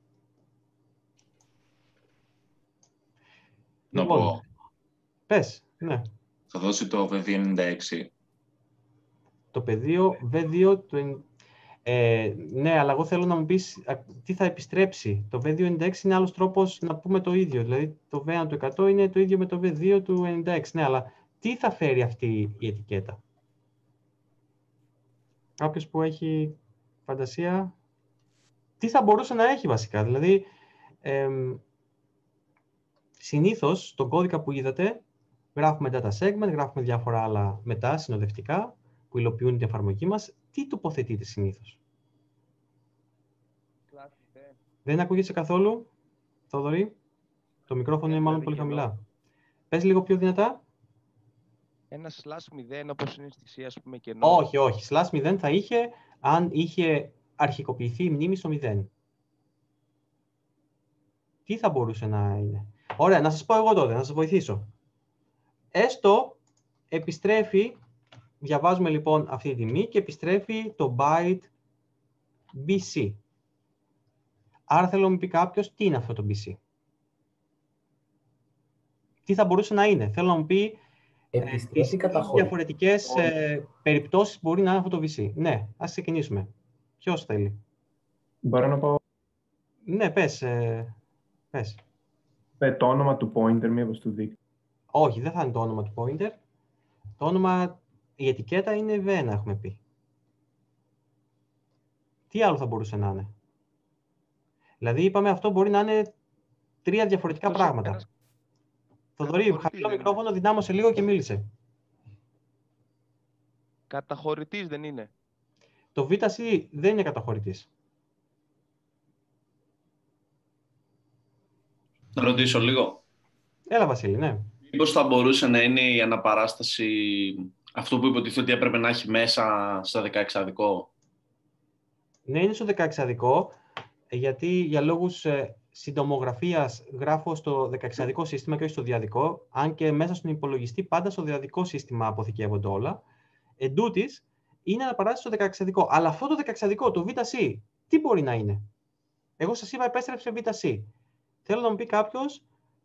Να Λοιπόν, πω. Πες, ναι. Θα δώσει το V296. Το πεδίο V2... ναι, αλλά εγώ θέλω να μου πεις τι θα επιστρέψει. Το V296 είναι άλλος τρόπος να πούμε το ίδιο. Δηλαδή, το V1 του 100 είναι το ίδιο με το V2 του 96. Ναι, αλλά τι θα φέρει αυτή η ετικέτα? Κάποιος που έχει φαντασία, τι θα μπορούσε να έχει βασικά? Δηλαδή, συνήθως, στον κώδικα που είδατε, γράφουμε data segment, γράφουμε διάφορα άλλα μετά, συνοδευτικά, που υλοποιούν την εφαρμογή μας. Τι τοποθετείτε συνήθως? Δεν ακούγεσαι καθόλου, Θοδωρή? Το μικρόφωνο είναι μάλλον πολύ χαμηλά. Πες λίγο πιο δυνατά. Ένα /0 όπως είναι στη C, ας πούμε, κενό. Όχι. /0 θα είχε αν είχε αρχικοποιηθεί η μνήμη στο 0. Τι θα μπορούσε να είναι? Ωραία, να σας πω εγώ τότε, να σας βοηθήσω. Έστω επιστρέφει, διαβάζουμε λοιπόν αυτή τη τιμή και επιστρέφει το byte BC. Άρα θέλω να μου πει κάποιος τι είναι αυτό το BC. Τι θα μπορούσε να είναι? Θέλω να μου πει τις διαφορετικές περιπτώσεις μπορεί να είναι αυτό το BC. Ναι, ας ξεκινήσουμε. Ποιος θέλει? Μπορώ να πω Ναι, πες. το όνομα του pointer, μήπως του δείκτη. Όχι, δεν θα είναι το όνομα του pointer. Το όνομα, η ετικέτα είναι V1, έχουμε πει. Τι άλλο θα μπορούσε να είναι? Δηλαδή, είπαμε αυτό μπορεί να είναι 3 διαφορετικά πράγματα. Θοδωρή, χαμηλό μικρόφωνο, δυνάμωσε λίγο και μίλησε. Καταχωρητής δεν είναι? Το VC δεν είναι καταχωρητής. Να ρωτήσω λίγο. Έλα, Βασίλη, ναι. Μήπως θα μπορούσε να είναι η αναπαράσταση αυτό που υποτίθεται ότι έπρεπε να έχει μέσα στο 16-αδικό? Ναι, είναι στο 16-αδικό, γιατί για λόγους συντομογραφίας γράφω στο 16-αδικό σύστημα και όχι στο διαδικό, αν και μέσα στον υπολογιστή πάντα στο διαδικό σύστημα αποθηκεύονται όλα. Εν τούτης, είναι αναπαράσταση στο 16-αδικό. Αλλά αυτό το 16-αδικό, το VC, τι μπορεί να είναι? Εγώ σας είπα επέστρεψε VC. Θέλω να μου πει κάποιος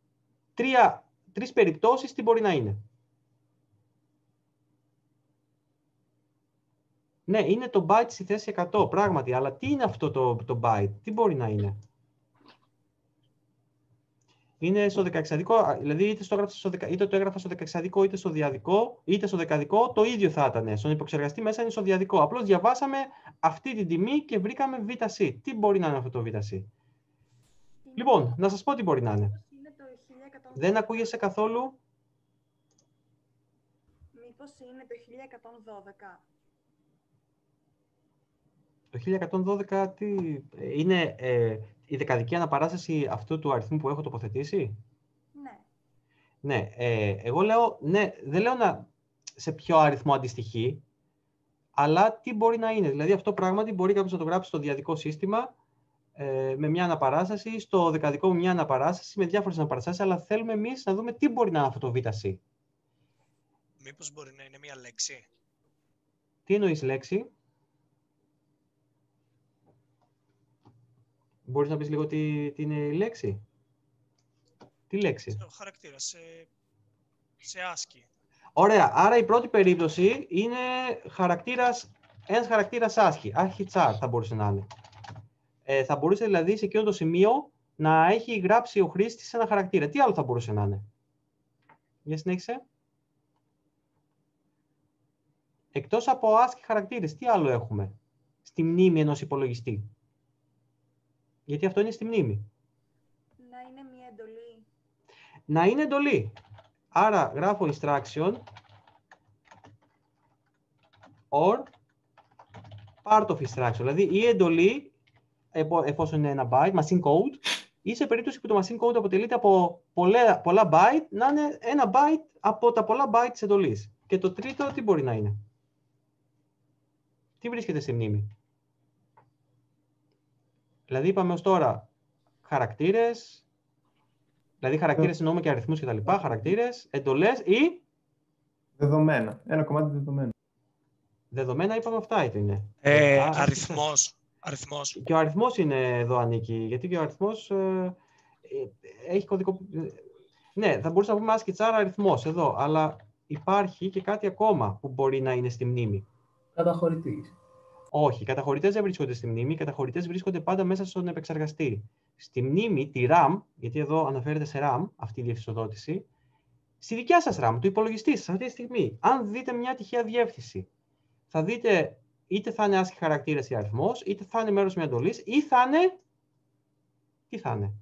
3 περιπτώσεις τι μπορεί να είναι. Ναι, είναι το byte στη θέση 100, πράγματι. Αλλά τι είναι αυτό το byte? Τι μπορεί να είναι? Είναι στο 16-αδικό, δηλαδή είτε το έγραφα στο 16-αδικό, είτε στο διαδικό, είτε στο δεκαδικό, το ίδιο θα ήταν. Στον επεξεργαστή μέσα είναι στο διαδικό. Απλώς διαβάσαμε αυτή την τιμή και βρήκαμε VC. Τι μπορεί να είναι αυτό το VC? Λοιπόν, να σας πω τι μπορεί να είναι. Δεν ακούγεσαι καθόλου. Μήπως είναι το 1112? Το 1112 τι είναι? Η δεκαδική αναπαράσταση αυτού του αριθμού που έχω τοποθετήσει? Ναι. Ναι, εγώ λέω, ναι, δεν λέω σε ποιο αριθμό αντιστοιχεί, αλλά τι μπορεί να είναι. Δηλαδή αυτό πράγματι μπορεί κάποιος να το γράψει στο διαδικό σύστημα με μια αναπαράσταση, στο δεκαδικό με μια αναπαράσταση, με διάφορες αναπαραστάσεις, αλλά θέλουμε εμείς να δούμε τι μπορεί να είναι αυτό το VC. Μήπως μπορεί να είναι μια λέξη? Τι εννοείς λέξη? Μπορείς να πεις λίγο τι είναι η λέξη? Τι λέξη? Ο χαρακτήρας σε ASCII. Ωραία. Άρα η πρώτη περίπτωση είναι ένας χαρακτήρας ASCII. ASCII char θα μπορούσε να είναι. Θα μπορούσε δηλαδή σε εκείνο το σημείο να έχει γράψει ο χρήστης ένα χαρακτήρα. Τι άλλο θα μπορούσε να είναι? Για συνέχισε. Εκτός από ASCII χαρακτήρες, τι άλλο έχουμε στη μνήμη ενός υπολογιστή? Γιατί αυτό είναι στη μνήμη. Να είναι μια εντολή. Να είναι εντολή. Άρα γράφω instruction or part of instruction. Δηλαδή η εντολή, εφόσον είναι ένα byte, machine code, ή σε περίπτωση που το machine code αποτελείται από πολλά byte, να είναι ένα byte από τα πολλά byte της εντολής. Και το τρίτο τι μπορεί να είναι? Τι βρίσκεται στη μνήμη? Δηλαδή είπαμε ως τώρα χαρακτήρες, δηλαδή χαρακτήρες εννοούμε και αριθμούς και τα λοιπά, χαρακτήρες, εντολές ή... Δεδομένα. Ένα κομμάτι δεδομένα. Δεδομένα είπαμε αυτά είναι. Αριθμός. Και ο αριθμός είναι εδώ ανήκει, γιατί και ο αριθμός έχει κωδικό... Ναι, θα μπορούσαμε να πούμε ASCII char αριθμός εδώ, αλλά υπάρχει και κάτι ακόμα που μπορεί να είναι στη μνήμη. Καταχωρητής. Όχι, οι καταχωρητές δεν βρίσκονται στη μνήμη, οι καταχωρητές βρίσκονται πάντα μέσα στον επεξεργαστή. Στη μνήμη, τη RAM, γιατί εδώ αναφέρεται σε RAM αυτή η διεύθυνσοδότηση, στη δικιά σας RAM, του υπολογιστή σας αυτή τη στιγμή, αν δείτε μια τυχαία διεύθυνση, θα δείτε είτε θα είναι ASCII χαρακτήρας ή αριθμός, είτε θα είναι μέρος μια εντολής, ή θα είναι... Τι θα είναι?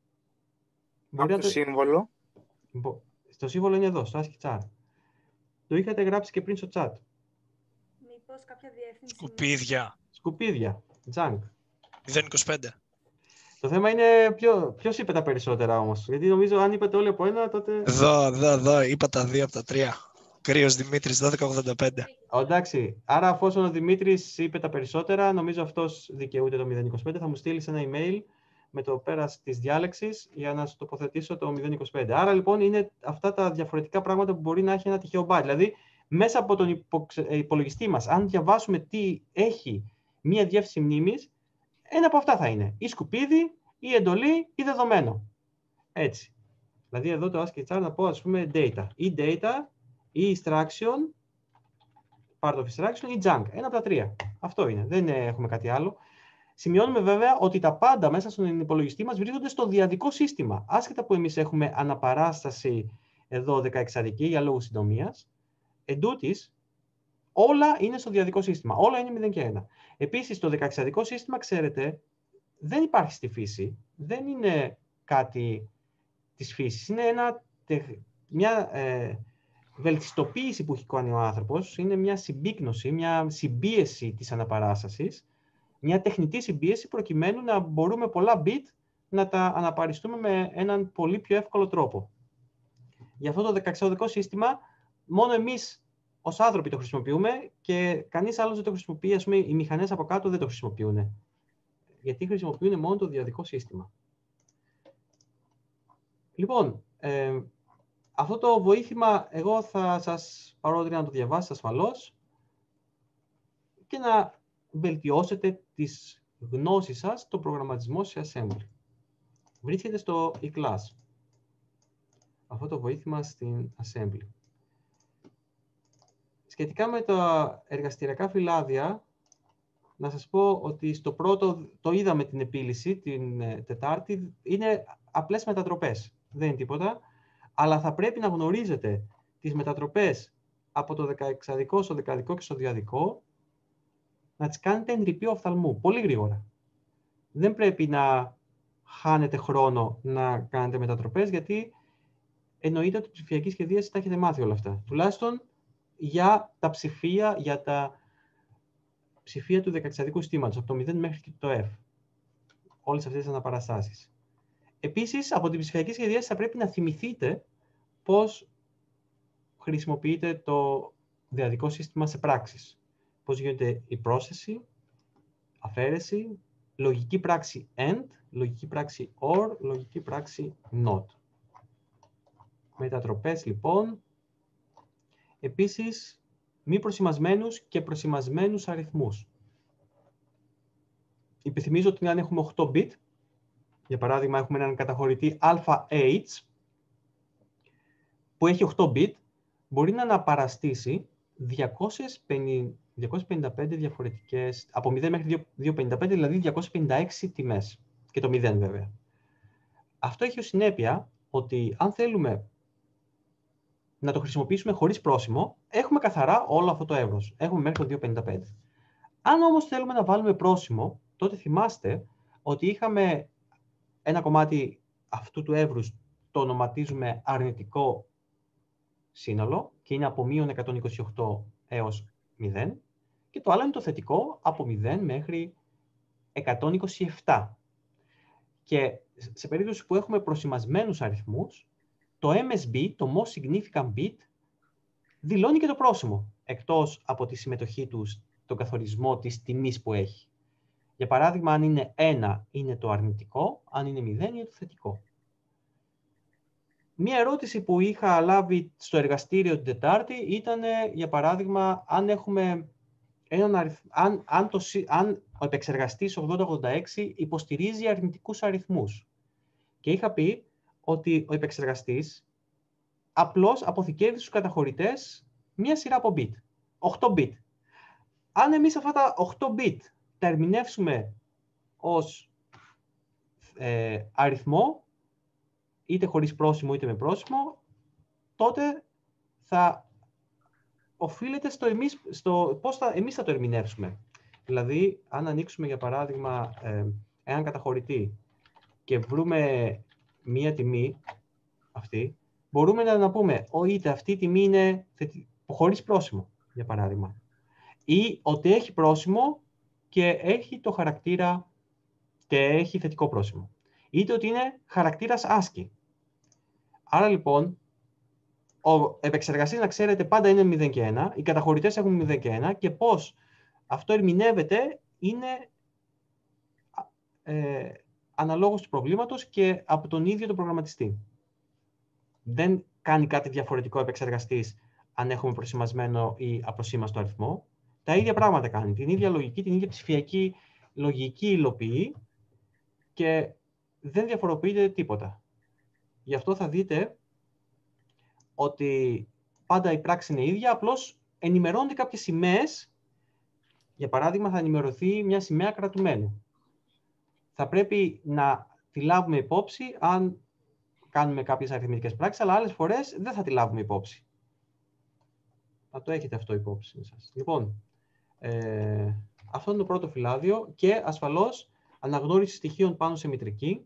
Από το σύμβολο. Στο σύμβολο είναι εδώ, στο ASCII char. Το είχατε γράψει και πριν στο chat. Μήπως κάποια διεύθυνση... Σκουπίδια. Junk. 025. Το θέμα είναι ποιος είπε τα περισσότερα όμως. Γιατί νομίζω αν είπατε όλοι από ένα, τότε... Εδώ, είπα τα 2 από τα 3. Κρύος Δημήτρης, 1285. Εντάξει, άρα αφόσον ο Δημήτρης είπε τα περισσότερα, νομίζω αυτός δικαιούται το 025. Θα μου στείλεις ένα email με το πέρας της διάλεξης για να σου τοποθετήσω το 025. Άρα λοιπόν είναι αυτά τα διαφορετικά πράγματα που μπορεί να έχει ένα τυχαίο byte. Δηλαδή, μέσα από τον υπολογιστή μας, αν διαβάσουμε τι έχει μία διεύθυνση μνήμης, ένα από αυτά θα είναι ή σκουπίδι, ή εντολή, ή δεδομένο. Έτσι. Δηλαδή εδώ το ASCII char να πω, ας πούμε, data, ή instruction, part of instruction, ή junk. Ένα από τα τρία. Αυτό είναι. Δεν έχουμε κάτι άλλο. Σημειώνουμε βέβαια ότι τα πάντα μέσα στον υπολογιστή μας βρίσκονται στο διαδικό σύστημα. Άσχετα που εμείς έχουμε αναπαράσταση εδώ 16 για λόγους συντομίας, εντούτοις, όλα είναι στο διαδικό σύστημα. Όλα είναι 0 και 1. Επίσης, το 16 σύστημα, ξέρετε, δεν υπάρχει στη φύση. Δεν είναι κάτι της φύσης. Είναι μια βελτιστοποίηση που έχει κάνει ο άνθρωπος. Είναι μια συμπίκνωση, μια συμπίεση της αναπαράστασης. Μια τεχνητή συμπίεση προκειμένου να μπορούμε πολλά bit να τα αναπαριστούμε με έναν πολύ πιο εύκολο τρόπο. Γι' αυτό το 16 σύστημα μόνο εμείς ως άνθρωποι το χρησιμοποιούμε και κανείς άλλος δεν το χρησιμοποιεί. Ας πούμε, οι μηχανές από κάτω δεν το χρησιμοποιούν. Γιατί χρησιμοποιούν μόνο το διαδικό σύστημα. Λοιπόν, αυτό το βοήθημα εγώ θα σας παρότρινα να το διαβάσετε ασφαλώς και να βελτιώσετε τις γνώσεις σας στον προγραμματισμό σε assembly. Βρίσκεται στο e-class. Αυτό το βοήθημα στην assembly. Σχετικά με τα εργαστηριακά φυλάδια, να σας πω ότι στο πρώτο το είδαμε την επίλυση την Τετάρτη, είναι απλές μετατροπές, δεν είναι τίποτα, αλλά θα πρέπει να γνωρίζετε τις μετατροπές από το 16 στο δεκαδικό και στο διαδικό, να τις κάνετε εν ρηπείο οφθαλμού, πολύ γρήγορα. Δεν πρέπει να χάνετε χρόνο να κάνετε μετατροπές, γιατί εννοείται ότι η ψηφιακή σχεδίαση τα έχετε μάθει όλα αυτά. Τουλάχιστον για τα ψηφία του 16 συστήματος, από το 0 μέχρι και το F. Όλες αυτές τις αναπαραστάσεις. Επίσης, από την ψηφιακή σχεδίαση θα πρέπει να θυμηθείτε πώς χρησιμοποιείτε το διαδικό σύστημα σε πράξεις. Πώς γίνεται η πρόσθεση, αφαίρεση, λογική πράξη AND, λογική πράξη OR, λογική πράξη NOT. Μετατροπές λοιπόν. Επίσης, μη προσημασμένους και προσημασμένους αριθμούς. Υπενθυμίζω ότι αν έχουμε 8 bit, για παράδειγμα έχουμε έναν καταχωρητή AH που έχει 8 bit, μπορεί να αναπαραστήσει 255 διαφορετικές, από 0 μέχρι 255, δηλαδή 256 τιμές. Και το 0 βέβαια. Αυτό έχει ως συνέπεια ότι αν θέλουμε να το χρησιμοποιήσουμε χωρίς πρόσημο, έχουμε καθαρά όλο αυτό το εύρος. Έχουμε μέχρι το 255. Αν όμως θέλουμε να βάλουμε πρόσημο, τότε θυμάστε ότι είχαμε ένα κομμάτι αυτού του εύρους, το ονοματίζουμε αρνητικό σύνολο και είναι από μείον 128 έως 0, και το άλλο είναι το θετικό από 0 μέχρι 127. Και σε περίπτωση που έχουμε προσημασμένους αριθμούς, το MSB, το Most Significant Bit, δηλώνει και το πρόσημο, εκτός από τη συμμετοχή του στον καθορισμό της τιμής που έχει. Για παράδειγμα, αν είναι 1 είναι το αρνητικό, αν είναι 0 είναι το θετικό. Μία ερώτηση που είχα λάβει στο εργαστήριο την Τετάρτη ήταν, για παράδειγμα, αν έχουμε αν ο επεξεργαστής 8086 υποστηρίζει αρνητικούς αριθμούς. Και είχα πει ότι ο επεξεργαστής απλώς αποθηκεύει στους καταχωρητές μία σειρά από bit, 8 bit. Αν εμείς αυτά τα 8 bit τα ερμηνεύσουμε ως αριθμό, είτε χωρίς πρόσημο είτε με πρόσημο, τότε θα οφείλεται στο πώς εμείς θα το ερμηνεύσουμε. Δηλαδή, αν ανοίξουμε για παράδειγμα έναν καταχωρητή και βρούμε μία τιμή αυτή, μπορούμε να πούμε είτε αυτή η τιμή είναι χωρίς πρόσημο, για παράδειγμα, ή ότι έχει πρόσημο και έχει το χαρακτήρα και έχει θετικό πρόσημο, είτε ότι είναι χαρακτήρας ASCII. Άρα λοιπόν, ο επεξεργαστής, να ξέρετε, πάντα είναι 0 και 1, οι καταχωρητές έχουν 0 και 1 και πώς αυτό ερμηνεύεται είναι αναλόγως του προβλήματος και από τον ίδιο τον προγραμματιστή. Δεν κάνει κάτι διαφορετικό ο επεξεργαστής αν έχουμε προσημασμένο ή απροσήμαστο αριθμό. Τα ίδια πράγματα κάνει, την ίδια λογική, την ίδια ψηφιακή λογική υλοποιεί και δεν διαφοροποιείται τίποτα. Γι' αυτό θα δείτε ότι πάντα η πράξη είναι ίδια, απλώς ενημερώνονται κάποιες σημαίες. Για παράδειγμα, θα ενημερωθεί μια σημαία κρατουμένου. Θα πρέπει να τη λάβουμε υπόψη αν κάνουμε κάποιες αριθμητικές πράξεις, αλλά άλλες φορές δεν θα τη λάβουμε υπόψη. Θα το έχετε αυτό υπόψη σας. Λοιπόν, αυτό είναι το πρώτο φυλάδιο και ασφαλώς αναγνώριση στοιχείων πάνω σε μητρική.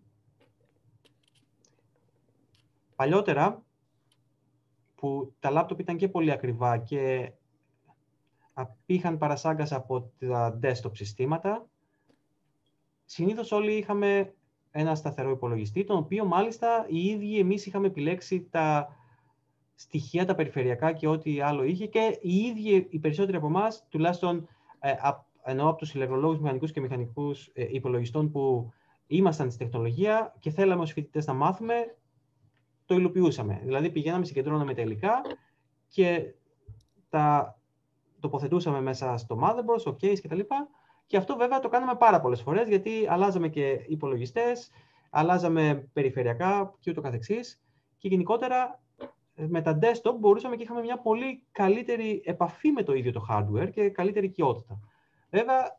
Παλιότερα, που τα λάπτοπ ήταν και πολύ ακριβά και απήχαν παρασάγκας από τα desktop συστήματα, συνήθως όλοι είχαμε ένα σταθερό υπολογιστή, τον οποίο μάλιστα οι ίδιοι εμείς είχαμε επιλέξει τα στοιχεία, τα περιφερειακά και ό,τι άλλο είχε και οι ίδιοι οι περισσότεροι από εμάς, τουλάχιστον εννοώ από τους ηλεκτρολόγους, μηχανικούς και μηχανικούς υπολογιστών που ήμασταν στη τεχνολογία και θέλαμε ως φοιτητές να μάθουμε, το υλοποιούσαμε. Δηλαδή πηγαίναμε, συγκεντρώναμε τα υλικά και τα τοποθετούσαμε μέσα στο motherboard, στο case κτλ. Και αυτό βέβαια το κάναμε πάρα πολλές φορές, γιατί αλλάζαμε και υπολογιστές, αλλάζαμε περιφερειακά και ούτω καθεξής. Και γενικότερα με τα desktop μπορούσαμε και είχαμε μια πολύ καλύτερη επαφή με το ίδιο το hardware και καλύτερη οικειότητα. Βέβαια,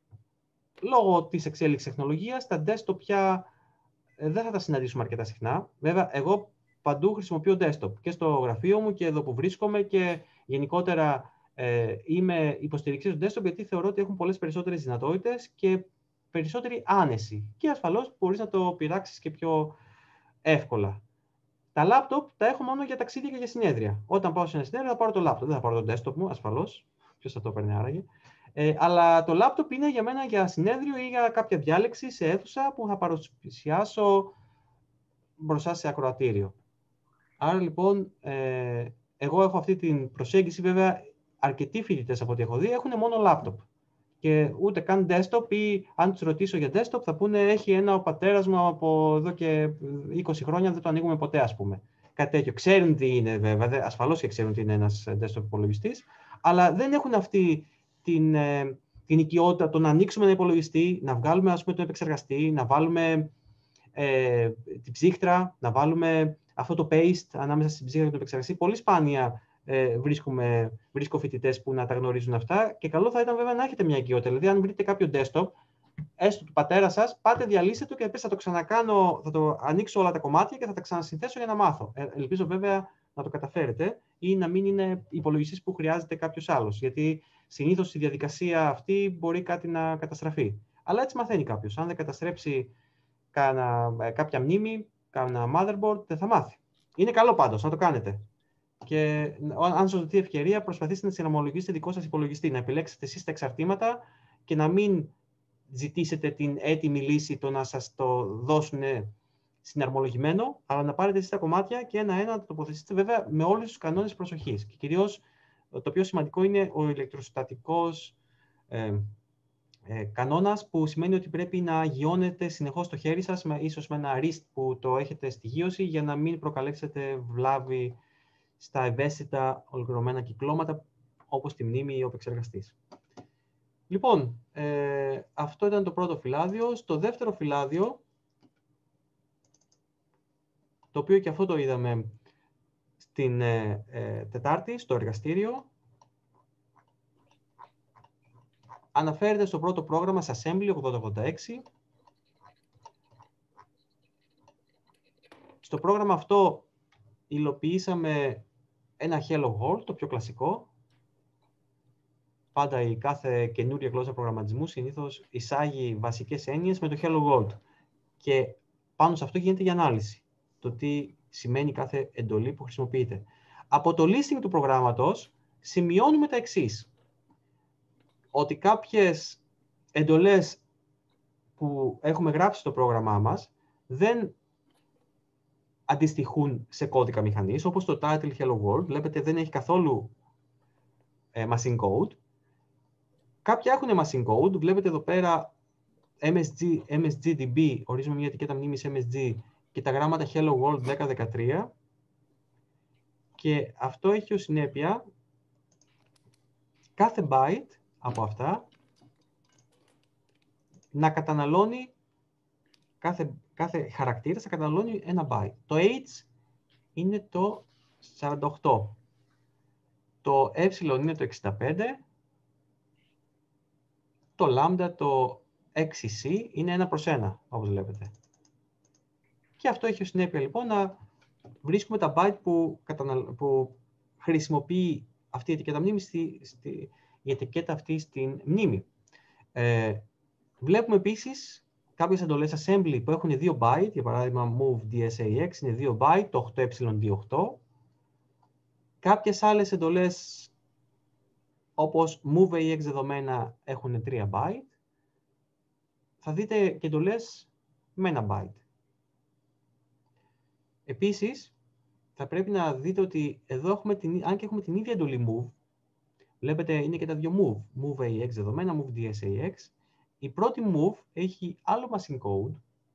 λόγω της εξέλιξης τεχνολογίας, τα desktop πια δεν θα τα συναντήσουμε αρκετά συχνά. Βέβαια, εγώ παντού χρησιμοποιώ desktop και στο γραφείο μου και εδώ που βρίσκομαι και γενικότερα είμαι υποστηρικτής του desktop γιατί θεωρώ ότι έχουν πολλές περισσότερες δυνατότητες και περισσότερη άνεση. Και ασφαλώς μπορείς να το πειράξεις και πιο εύκολα. Τα laptop τα έχω μόνο για ταξίδια και για συνέδρια. Όταν πάω σε ένα συνέδριο θα πάρω το laptop. Δεν θα πάρω το desktop μου, ασφαλώς. Ποιος θα το παίρνει άραγε. Αλλά το laptop είναι για μένα για συνέδριο ή για κάποια διάλεξη σε αίθουσα που θα παρουσιάσω μπροστά σε ακροατήριο. Άρα λοιπόν, εγώ έχω αυτή την προσέγγιση. Βέβαια, αρκετοί φοιτητές από ό,τι έχω δει έχουν μόνο laptop. Και ούτε καν desktop, ή αν τους ρωτήσω για desktop θα πούνε έχει ένα ο πατέρας μου από εδώ και 20 χρόνια, δεν το ανοίγουμε ποτέ, ας πούμε. Κάτι τέτοιο. Ξέρουν τι είναι βέβαια, ασφαλώς και ξέρουν τι είναι ένας desktop υπολογιστής, αλλά δεν έχουν αυτή την οικειότητα το να ανοίξουμε ένα υπολογιστή, να βγάλουμε ας πούμε τον επεξεργαστή, να βάλουμε την ψύχτρα, να βάλουμε αυτό το paste ανάμεσα στην ψύχτρα και τον επεξεργαστή. Πολύ σπάνια βρίσκω φοιτητές που να τα γνωρίζουν αυτά και καλό θα ήταν βέβαια να έχετε μια οικειότητα. Δηλαδή, αν βρείτε κάποιο desktop, έστω του πατέρα σας, πάτε διαλύστε το και θα το ξανακάνω, θα το ανοίξω όλα τα κομμάτια και θα τα ξανασυνθέσω για να μάθω. Ελπίζω βέβαια να το καταφέρετε ή να μην είναι υπολογιστής που χρειάζεται κάποιος άλλος, γιατί συνήθως στη διαδικασία αυτή μπορεί κάτι να καταστραφεί. Αλλά έτσι μαθαίνει κάποιος. Αν δεν καταστρέψει κάποια μνήμη, κάνα motherboard, δεν θα μάθει. Είναι καλό πάντως να το κάνετε. Και αν σας δοθεί ευκαιρία, προσπαθήστε να συναρμολογήσετε δικό σας υπολογιστή, να επιλέξετε εσείς τα εξαρτήματα και να μην ζητήσετε την έτοιμη λύση, το να σας το δώσουν συναρμολογημένο, αλλά να πάρετε εσείς τα κομμάτια και ένα-ένα να το τοποθετήσετε, βέβαια με όλους τους κανόνες προσοχής. Και κυρίως το πιο σημαντικό είναι ο ηλεκτροστατικός κανόνας, που σημαίνει ότι πρέπει να γιώνετε συνεχώς το χέρι σας, ίσως με ένα wrist που το έχετε στη γείωση, για να μην προκαλέσετε βλάβη στα ευαίσθητα ολοκληρωμένα κυκλώματα, όπως τη μνήμη ή ο επεξεργαστής. Λοιπόν, αυτό ήταν το πρώτο φυλάδιο. Στο δεύτερο φυλάδιο, το οποίο και αυτό το είδαμε στην Τετάρτη, στο εργαστήριο, αναφέρεται στο πρώτο πρόγραμμα σε Assembly 8086. Στο πρόγραμμα αυτό υλοποιήσαμε ένα Hello World, το πιο κλασικό. Πάντα η κάθε καινούρια γλώσσα προγραμματισμού συνήθως εισάγει βασικές έννοιες με το Hello World. Και πάνω σε αυτό γίνεται η ανάλυση. Το τι σημαίνει κάθε εντολή που χρησιμοποιείται. Από το listing του προγράμματος σημειώνουμε τα εξής. Ότι κάποιες εντολές που έχουμε γράψει στο πρόγραμμά μας δεν αντιστοιχούν σε κώδικα μηχανής, όπως το title Hello World. Βλέπετε, δεν έχει καθόλου machine code. Κάποια έχουν machine code. Βλέπετε εδώ πέρα MSGDB, ορίζουμε μια ετικέτα μνήμης MSG και τα γράμματα Hello World 1013. Και αυτό έχει ως συνέπεια κάθε byte από αυτά να καταναλώνει, κάθε χαρακτήρα θα καταναλώνει ένα byte. Το H είναι το 48. Το ε είναι το 65. Το λάμδα, το 6C, είναι 1/1, όπως βλέπετε. Και αυτό έχει ως συνέπεια λοιπόν να βρίσκουμε τα byte που χρησιμοποιεί αυτή η ετικέτα μνήμη, η ετικέτα αυτή στην μνήμη. Βλέπουμε επίσης κάποιες εντολές assembly που έχουν 2 byte, για παράδειγμα move DSAX είναι 2 byte, το 8ε28. Κάποιες άλλες εντολές όπως move AX δεδομένα έχουν 3 byte. Θα δείτε και εντολές με 1 byte. Επίσης, θα πρέπει να δείτε ότι εδώ έχουμε αν και έχουμε την ίδια εντολή move, βλέπετε είναι και τα δύο move, move AX δεδομένα, move DSAX. Η πρώτη move έχει άλλο machine code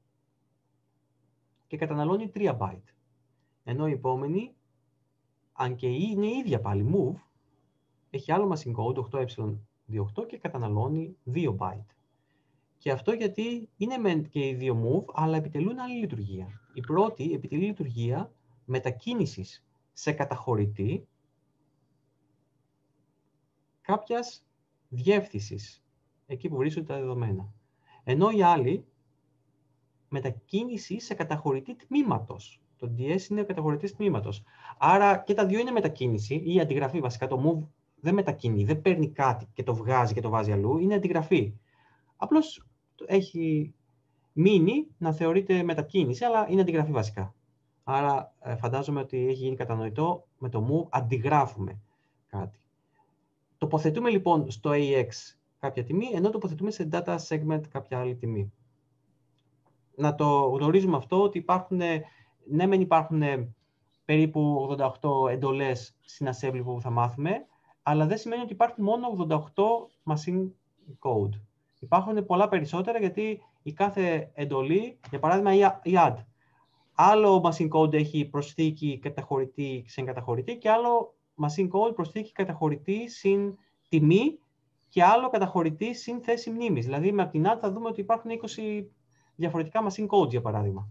και καταναλώνει 3 byte. Ενώ η επόμενη, αν και είναι η ίδια πάλι move, έχει άλλο machine code 8ε28 και καταναλώνει 2 byte. Και αυτό γιατί είναι μεν και οι δύο move, αλλά επιτελούν άλλη λειτουργία. Η πρώτη επιτελεί λειτουργία μετακίνησης σε καταχωρητή κάποιας διεύθυνσης, εκεί που βρίσκονται τα δεδομένα. Ενώ η άλλη μετακίνηση σε καταχωρητή τμήματος. Το DS είναι καταχωρητής τμήματος. Άρα και τα δύο είναι μετακίνηση ή αντιγραφή βασικά. Το move δεν μετακινεί, δεν παίρνει κάτι και το βγάζει και το βάζει αλλού, είναι αντιγραφή. Απλώς έχει μείνει να θεωρείται μετακίνηση, αλλά είναι αντιγραφή βασικά. Άρα φαντάζομαι ότι έχει γίνει κατανοητό, με το move αντιγράφουμε κάτι. Τοποθετούμε λοιπόν στο AX κάποια τιμή, ενώ τοποθετούμε σε data segment κάποια άλλη τιμή. Να το γνωρίζουμε αυτό, ότι υπάρχουν, ναι μεν υπάρχουν περίπου 88 εντολές στην assembly που θα μάθουμε, αλλά δεν σημαίνει ότι υπάρχουν μόνο 88 machine code. Υπάρχουν πολλά περισσότερα, γιατί η κάθε εντολή, για παράδειγμα η add, άλλο machine code έχει προσθήκη καταχωρητή συν καταχωρητή και άλλο machine code προσθήκη καταχωρητή συν τιμή και άλλο καταχωρητή συν θέση μνήμης. Δηλαδή με την add θα δούμε ότι υπάρχουν 20 διαφορετικά machine codes, για παράδειγμα.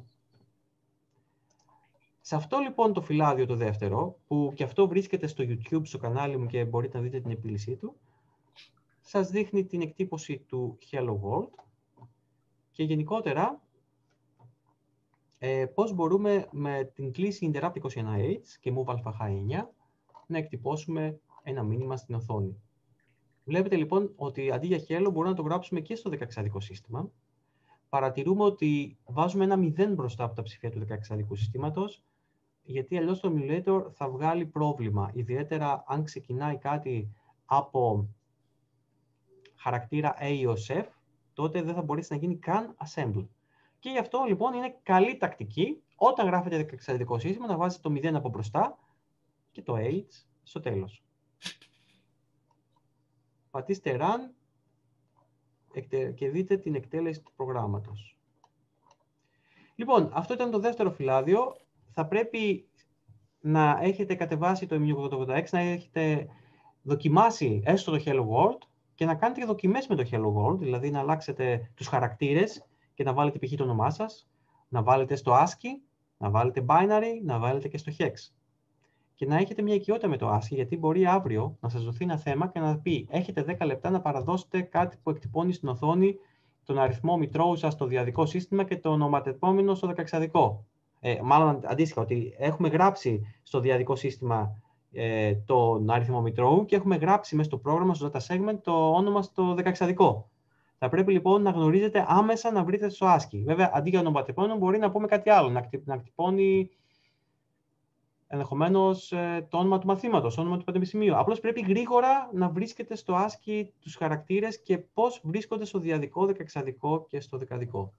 Σε αυτό λοιπόν το φυλάδιο το δεύτερο, που και αυτό βρίσκεται στο YouTube, στο κανάλι μου και μπορείτε να δείτε την επίλυσή του, σας δείχνει την εκτύπωση του Hello World και γενικότερα πώς μπορούμε με την κλίση Interrupt 21H και Move Alpha High 9 να εκτυπώσουμε ένα μήνυμα στην οθόνη. Βλέπετε λοιπόν ότι αντί για Hello μπορούμε να το γράψουμε και στο 16-άδικο σύστημα. Παρατηρούμε ότι βάζουμε ένα 0 μπροστά από τα ψηφία του 16-άδικου συστήματος, γιατί αλλιώς το emulator θα βγάλει πρόβλημα, ιδιαίτερα αν ξεκινάει κάτι από χαρακτήρα A ως F, τότε δεν θα μπορέσει να γίνει καν assemble. Και γι' αυτό λοιπόν είναι καλή τακτική, όταν γράφετε 16-άδικο σύστημα, να βάζετε το 0 από μπροστά και το H στο τέλος. Πατήστε Run και δείτε την εκτέλεση του προγράμματος. Λοιπόν, αυτό ήταν το δεύτερο φυλάδιο. Θα πρέπει να έχετε κατεβάσει το MU886, να έχετε δοκιμάσει έστω το Hello World και να κάνετε δοκιμές με το Hello World, δηλαδή να αλλάξετε τους χαρακτήρες και να βάλετε π.χ. το όνομά σας, να βάλετε στο ASCII, να βάλετε binary, να βάλετε και στο hex. Και να έχετε μια οικειότητα με το ASCII, γιατί μπορεί αύριο να σας δοθεί ένα θέμα και να πει έχετε 10 λεπτά να παραδώσετε κάτι που εκτυπώνει στην οθόνη τον αριθμό μητρώου σας στο διαδικό σύστημα και το ονοματεπόμενο στο 16-αδικό. Μάλλον αντίστοιχα, ότι έχουμε γράψει στο διαδικό σύστημα τον αριθμό μητρώου και έχουμε γράψει μέσα στο πρόγραμμα, στο data segment, το όνομα στο 16-αδικό. Θα πρέπει λοιπόν να γνωρίζετε άμεσα να βρείτε στο ASCII. Βέβαια, αντί για ονοματεπόμενο μπορεί να πούμε κάτι άλλο, να εκτυπώνει ενδεχομένως το όνομα του μαθήματος, το όνομα του πανεπιστημίου. Απλώς πρέπει γρήγορα να βρίσκετε στο ASCII τους χαρακτήρες και πώς βρίσκονται στο διαδικό, 16-αδικό και στο δεκαδικό.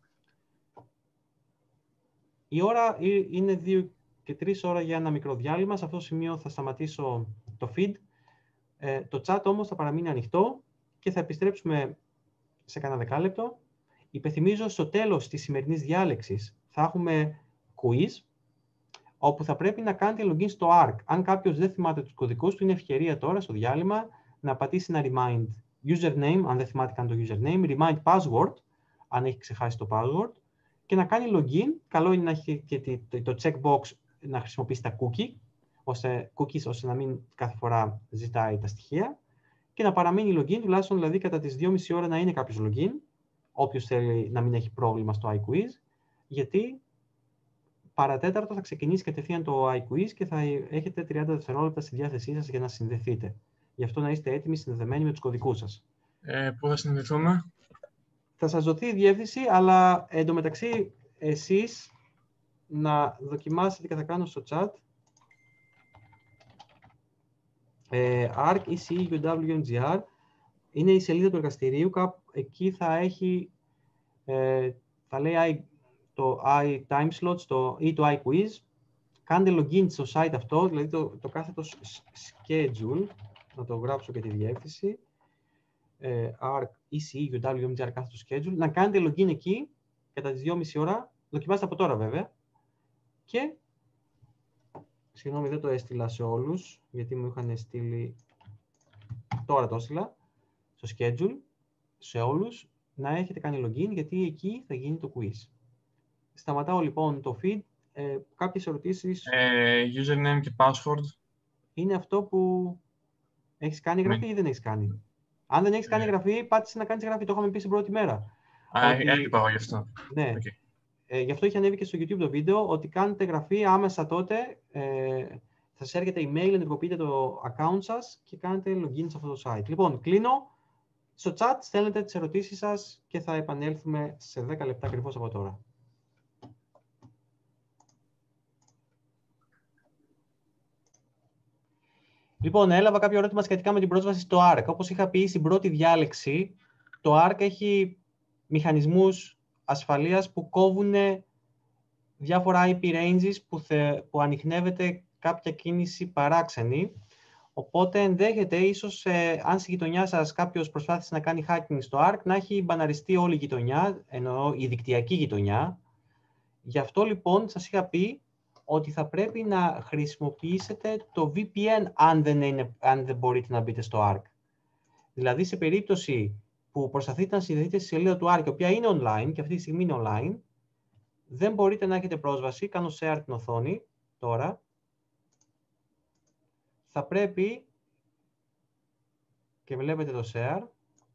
Η ώρα είναι 2 και 3 ώρα για ένα μικρό διάλειμμα. Σε αυτό το σημείο θα σταματήσω το feed. Το chat όμως θα παραμείνει ανοιχτό και θα επιστρέψουμε σε κανένα δεκάλεπτο. Υπενθυμίζω στο τέλος της σημερινής διάλεξης θα έχουμε quiz, όπου θα πρέπει να κάνετε login στο ARC. Αν κάποιος δεν θυμάται τους κωδικούς του, είναι ευκαιρία τώρα στο διάλειμμα να πατήσει ένα remind username, αν δεν θυμάται καν το username, remind password, αν έχει ξεχάσει το password, και να κάνει login. Καλό είναι να έχει και το checkbox να χρησιμοποιήσει τα cookies, ώστε να μην κάθε φορά ζητάει τα στοιχεία, και να παραμείνει login, τουλάχιστον δηλαδή κατά τις 2,5 ώρα να είναι κάποιος login, όποιος θέλει να μην έχει πρόβλημα στο iQuiz, γιατί παρατέταρτο θα ξεκινήσει κατευθείαν το iQuiz και θα έχετε 30 δευτερόλεπτα στη διάθεσή σας για να συνδεθείτε. Γι' αυτό να είστε έτοιμοι, συνδεδεμένοι με τους κωδικούς σας. Πού θα συνδεθούμε? Θα σας δοθεί η διεύθυνση, αλλά εντωμεταξύ εσείς να δοκιμάσετε και θα κάνω στο chat. ARC ECUWMGR είναι η σελίδα του εργαστηρίου. Εκεί θα έχει, θα λέει το iTimeSlots ή το iQuiz. Κάντε login στο site αυτό, δηλαδή το κάθετο schedule, να το γράψω και τη διεύθυνση. ARC ECUWMGR κάθετο schedule. Να κάνετε login εκεί κατά τις 2,5 ώρα. Δοκιμάστε από τώρα βέβαια. Και συγγνώμη, δεν το έστειλα σε όλους, γιατί μου είχαν στείλει, τώρα το έστειλα, στο schedule, σε όλους, να έχετε κάνει login, γιατί εκεί θα γίνει το quiz. Σταματάω λοιπόν το feed. Κάποιες ερωτήσεις. Username και password. Είναι αυτό που έχεις κάνει εγγραφή ή δεν έχεις κάνει? Αν δεν έχεις κάνει εγγραφή, πάτησε να κάνεις εγγραφή. Το είχαμε πει στην πρώτη μέρα. Έλειπα εγώ γι' αυτό. Ναι. Γι' αυτό είχε ανέβει και στο YouTube το βίντεο, ότι κάνετε εγγραφή άμεσα τότε, θα σας έρχεται email, ενεργοποιείτε το account σας και κάνετε login σε αυτό το site. Λοιπόν, κλείνω. Στο chat στέλνετε τις ερωτήσεις σας και θα επανέλθουμε σε 10 λεπτά ακριβώς από τώρα. Λοιπόν, έλαβα κάποιο ερώτημα σχετικά με την πρόσβαση στο ARC. Όπως είχα πει στην πρώτη διάλεξη, το ARC έχει μηχανισμούς ασφαλείας που κόβουν διάφορα IP ranges που ανιχνεύεται κάποια κίνηση παράξενη. Οπότε ενδέχεται ίσως αν στη γειτονιά σας κάποιος προσπάθησε να κάνει hacking στο ARC να έχει μπαναριστεί όλη η γειτονιά, εννοώ η δικτυακή γειτονιά. Γι' αυτό λοιπόν σας είχα πει ότι θα πρέπει να χρησιμοποιήσετε το VPN αν δεν μπορείτε να μπείτε στο ARC. Δηλαδή σε περίπτωση που προσπαθείτε να συνδεθείτε στη σελίδα του ARC, η οποία είναι online και αυτή τη στιγμή είναι online, δεν μπορείτε να έχετε πρόσβαση. Κάνω share την οθόνη τώρα. Θα πρέπει, και βλέπετε το share,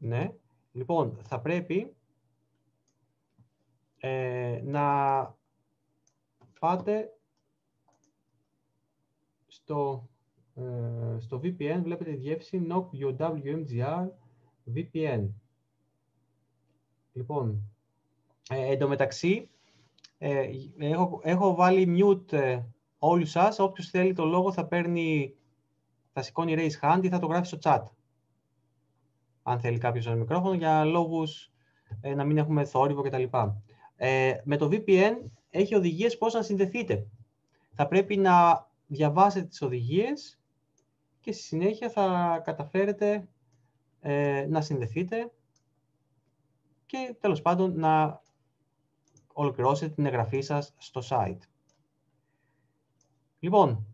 Ναι. Λοιπόν, θα πρέπει να πάτε στο VPN, βλέπετε τη διεύθυνση knock.wmgr VPN. Λοιπόν, εντωμεταξύ, έχω βάλει mute όλους σας. Όποιος θέλει το λόγο θα σηκώνει raise hand ή θα το γράφει στο chat. Αν θέλει κάποιος ένα μικρόφωνο, για λόγους να μην έχουμε θόρυβο κτλ. Με το VPN έχει οδηγίες πώς να συνδεθείτε. Θα πρέπει να διαβάσετε τις οδηγίες και στη συνέχεια θα καταφέρετε να συνδεθείτε και τέλος πάντων να ολοκληρώσετε την εγγραφή σας στο site. Λοιπόν,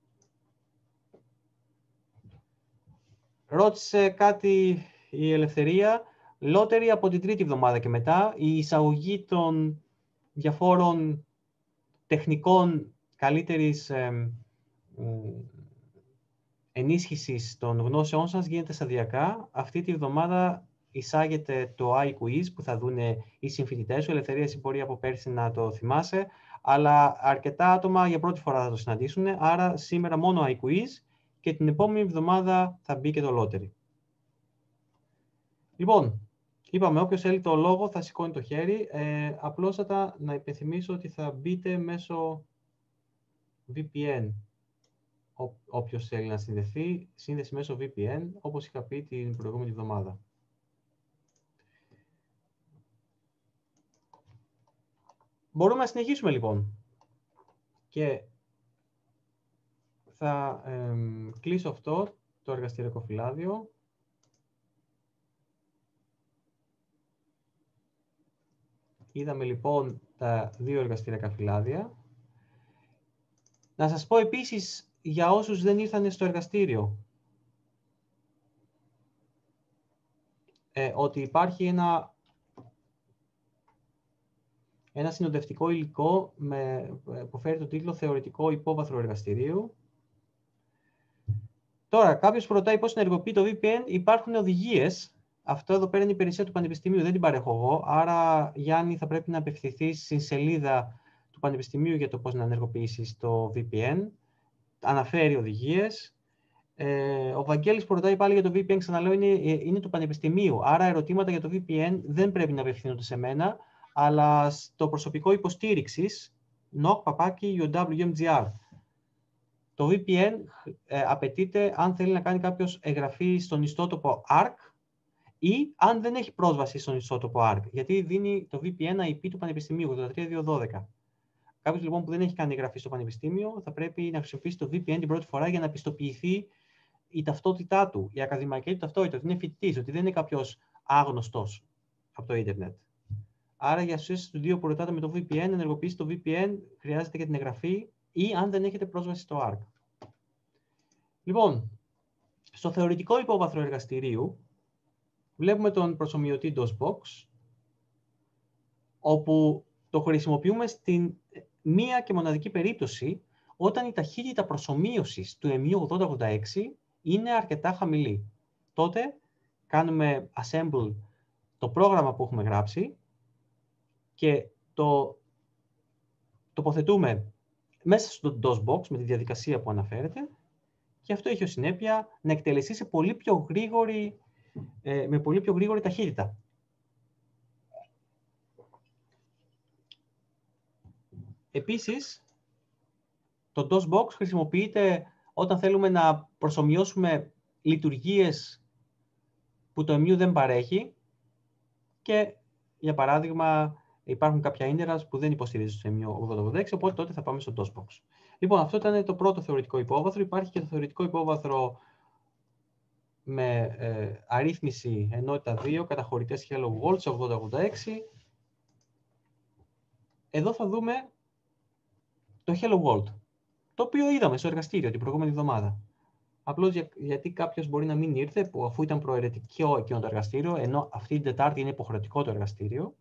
ρώτησε κάτι η Ελευθερία. Lottery από την τρίτη εβδομάδα και μετά, η εισαγωγή των διαφόρων τεχνικών καλύτερης ενίσχυσης των γνώσεών σας γίνεται σταδιακά. Αυτή τη εβδομάδα εισάγεται το iQuiz που θα δουν οι συμφοιτητές σου. Ελευθερία, εσύ μπορεί από πέρσι να το θυμάσαι, αλλά αρκετά άτομα για πρώτη φορά θα το συναντήσουν. Άρα σήμερα μόνο iQuiz και την επόμενη εβδομάδα θα μπει και το Lottery. Λοιπόν, είπαμε, όποιος θέλει το λόγο θα σηκώνει το χέρι. Απλώς να υπενθυμίσω ότι θα μπείτε μέσω VPN. Όποιος θέλει να συνδεθεί, σύνδεση μέσω VPN, όπως είχα πει την προηγούμενη εβδομάδα. Μπορούμε να συνεχίσουμε λοιπόν. Και θα κλείσω αυτό το εργαστηριακό φυλάδιο. Είδαμε λοιπόν τα δύο εργαστηριακά φυλάδια. Να σας πω επίσης για όσους δεν ήρθαν στο εργαστήριο ότι υπάρχει ένα συνοδευτικό υλικό που φέρει το τίτλο «Θεωρητικό υπόβαθρο εργαστηρίου». Τώρα, κάποιος ρωτάει πώς ενεργοποιεί το VPN. Υπάρχουν οδηγίες. Αυτό εδώ πέρα είναι η υπηρεσία του Πανεπιστημίου, δεν την παρέχω εγώ. Άρα, Γιάννη, θα πρέπει να απευθυνθείς στην σελίδα του Πανεπιστημίου για το πώς να ενεργοποιήσεις το VPN. Αναφέρει οδηγίες. Ο Βαγγέλης που ρωτάει πάλι για το VPN, ξαναλέω, είναι του Πανεπιστημίου. Άρα, ερωτήματα για το VPN δεν πρέπει να απευθύνονται σε μένα, αλλά στο προσωπικό υποστήριξης, knock@uwmgr. Το VPN απαιτείται αν θέλει να κάνει κάποιος εγγραφή στον ιστότοπο ARC ή αν δεν έχει πρόσβαση στον ιστότοπο ARC, γιατί δίνει το VPN IP του Πανεπιστημίου, 832.12. Κάποιος λοιπόν που δεν έχει κάνει εγγραφή στο Πανεπιστήμιο θα πρέπει να χρησιμοποιήσει το VPN την πρώτη φορά για να πιστοποιηθεί η ταυτότητά του, η ακαδημαϊκή του ταυτότητα, ότι είναι φοιτητής, ότι δεν είναι κάποιος άγνωστος από το ίντερνετ. Άρα για εσείς τους δύο που ρωτάτε με το VPN, ενεργοποιήστε το VPN, χρειάζεται και την εγγραφή ή αν δεν έχετε πρόσβαση στο ARC. Λοιπόν, στο θεωρητικό υπόβαθρο εργαστηρίου βλέπουμε τον προσομοιωτή DOSBox, όπου το χρησιμοποιούμε στην μία και μοναδική περίπτωση όταν η ταχύτητα προσομοίωσης του MU8086 είναι αρκετά χαμηλή. Τότε κάνουμε assemble το πρόγραμμα που έχουμε γράψει και το τοποθετούμε μέσα στο DOSBox με τη διαδικασία που αναφέρεται και αυτό έχει ως συνέπεια να εκτελεστεί σε με πολύ πιο γρήγορη ταχύτητα. Επίσης, το DOSBox χρησιμοποιείται όταν θέλουμε να προσομοιώσουμε λειτουργίες που το MU δεν παρέχει και, για παράδειγμα, υπάρχουν κάποια ίντερας που δεν υποστηρίζουν στο MU8086, οπότε τότε θα πάμε στο DOSBox. Λοιπόν, αυτό ήταν το πρώτο θεωρητικό υπόβαθρο. Υπάρχει και το θεωρητικό υπόβαθρο με αρρύθμιση ενότητα 2, καταχωρητές Hello World, 8086. Εδώ θα δούμε το Hello World, το οποίο είδαμε στο εργαστήριο την προηγούμενη εβδομάδα. Απλώς γιατί κάποιος μπορεί να μην ήρθε, που αφού ήταν προαιρετικό εκείνο το εργαστήριο, ενώ αυτή την Τετάρτη είναι υποχρεωτικό το εργαστήριο,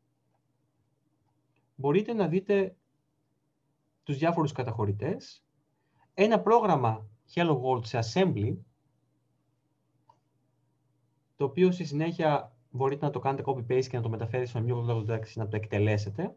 μπορείτε να δείτε τους διάφορους καταχωρητές, ένα πρόγραμμα Hello World σε assembly, το οποίο στη συνέχεια μπορείτε να το κάνετε copy-paste και να το μεταφέρετε στο MU886 να το εκτελέσετε.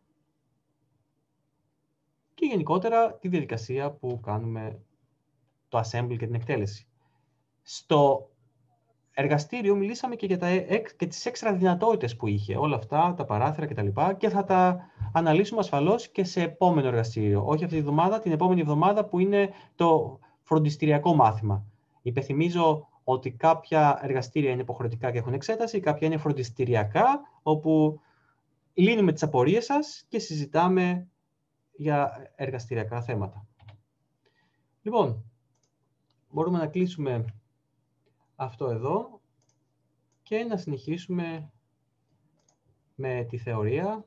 Και γενικότερα τη διαδικασία που κάνουμε το assembly και την εκτέλεση. Στο εργαστήριο μιλήσαμε και για τις έξτρα δυνατότητες που είχε, όλα αυτά, τα παράθυρα κτλ. Και θα τα αναλύσουμε ασφαλώς και σε επόμενο εργαστήριο. Όχι αυτή τη εβδομάδα, την επόμενη εβδομάδα που είναι το φροντιστηριακό μάθημα. Υπενθυμίζω ότι κάποια εργαστήρια είναι υποχρεωτικά και έχουν εξέταση, κάποια είναι φροντιστηριακά, όπου λύνουμε τις απορίες σας και συζητάμε για εργαστηριακά θέματα. Λοιπόν, μπορούμε να κλείσουμε αυτό εδώ και να συνεχίσουμε με τη θεωρία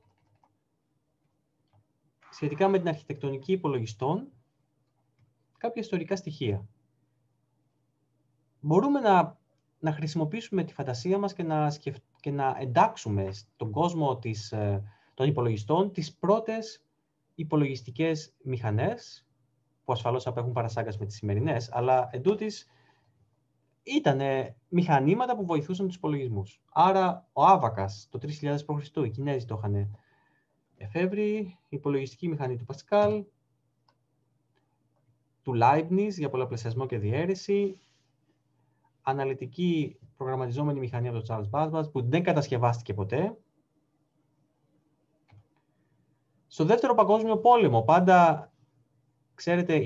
σχετικά με την αρχιτεκτονική υπολογιστών, κάποια ιστορικά στοιχεία. Μπορούμε να χρησιμοποιήσουμε τη φαντασία μας και να εντάξουμε στον κόσμο των υπολογιστών τις πρώτες υπολογιστικές μηχανές, που ασφαλώς απέχουν παρασάγκας με τις σημερινές, αλλά εντούτοις ήταν μηχανήματα που βοηθούσαν τους υπολογισμούς. Άρα ο Άβακας το 3000 π.Χ. οι Κινέζοι το είχαν εφεύρει, η υπολογιστική μηχανή του Πασκάλ, του Leibniz για πολλαπλασιασμό και διαίρεση, αναλυτική προγραμματιζόμενη μηχανή από τον Charles Babbage που δεν κατασκευάστηκε ποτέ. Στο Δεύτερο Παγκόσμιο Πόλεμο, πάντα, ξέρετε,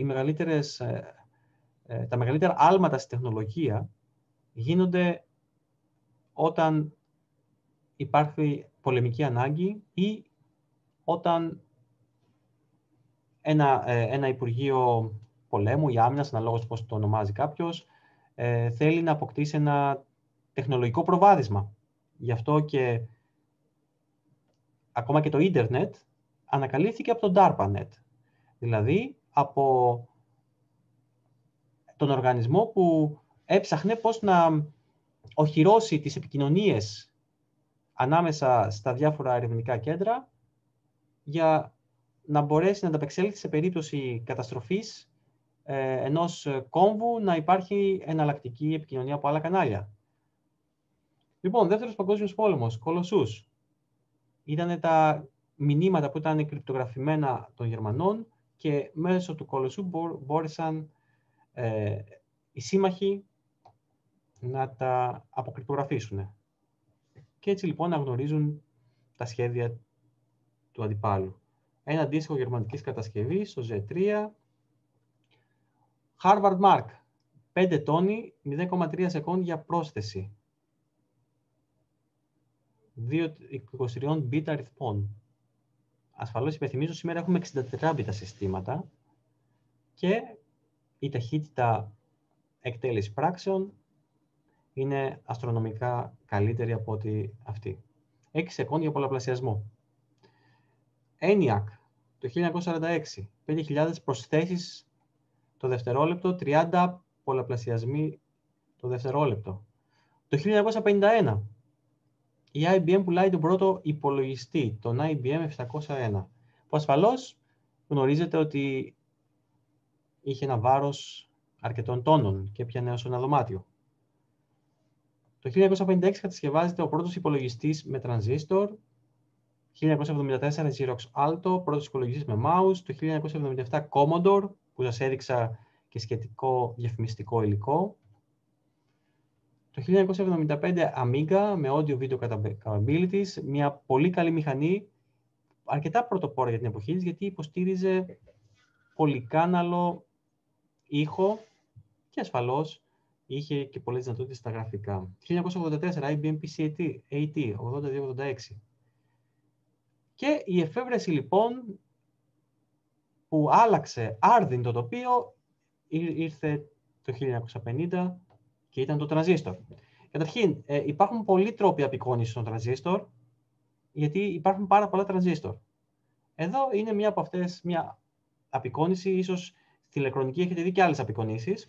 τα μεγαλύτερα άλματα στη τεχνολογία γίνονται όταν υπάρχει πολεμική ανάγκη ή όταν ένα Υπουργείο Πολέμου ή Άμυνας, αναλόγως πώς το ονομάζει κάποιος, θέλει να αποκτήσει ένα τεχνολογικό προβάδισμα. Γι' αυτό και ακόμα και το ίντερνετ ανακαλύφθηκε από τον DARPANET, δηλαδή από τον οργανισμό που έψαχνε πώς να οχυρώσει τις επικοινωνίες ανάμεσα στα διάφορα ερευνητικά κέντρα για να μπορέσει να ανταπεξέλθει σε περίπτωση καταστροφής ενός κόμβου να υπάρχει εναλλακτική επικοινωνία από άλλα κανάλια. Λοιπόν, Δεύτερος Παγκόσμιος Πόλεμος, Κολοσσούς. Ήταν τα μηνύματα που ήταν κρυπτογραφημένα των Γερμανών και μέσω του Κολοσσού μπόρεσαν οι σύμμαχοι να τα αποκρυπτογραφήσουν. Και έτσι λοιπόν να γνωρίζουν τα σχέδια του αντιπάλου. Ένα αντίστοιχο γερμανικής κατασκευής, το Z3. Harvard Mark, 5 τόνοι, 0,3 σεκόντ για πρόσθεση. 2 bit αριθμών. Ασφαλώς υπενθυμίζω, σήμερα έχουμε 64 bit συστήματα και η ταχύτητα εκτέλεση πράξεων είναι αστρονομικά καλύτερη από ό,τι αυτή. 6 σεκόντ για πολλαπλασιασμό. ENIAC, το 1946, 5.000 προσθέσεις το δευτερόλεπτο, 30 πολλαπλασιασμοί το δευτερόλεπτο. Το 1951, η IBM πουλάει τον πρώτο υπολογιστή, τον IBM 701, που ασφαλώς γνωρίζετε ότι είχε ένα βάρος αρκετών τόνων και έπιανε ως ένα δωμάτιο. Το 1956 κατασκευάζεται ο πρώτος υπολογιστής με τρανζίστορ, 1974 Xerox Alto, πρώτος υπολογιστής με mouse, το 1977 Commodore, που σας έδειξα και σχετικό διαφημιστικό υλικό, το 1975 Amiga με audio-video capabilities, μια πολύ καλή μηχανή, αρκετά πρωτοπόρα για την εποχή της, γιατί υποστήριζε πολυκάναλο ήχο και ασφαλώς είχε και πολλές δυνατότητες στα γραφικά. 1984 IBM PC-AT 8286. Και η εφεύρεση λοιπόν που άλλαξε άρδιν το τοπίο ήρθε το 1950 και ήταν το τρανζίστορ. Καταρχήν, υπάρχουν πολλοί τρόποι απεικόνησης των τρανζίστορ, γιατί υπάρχουν πάρα πολλά τρανζίστορ. Εδώ είναι μία από αυτές, μία απεικόνηση, ίσως στη ηλεκτρονική έχετε δει και άλλες απεικονίσεις.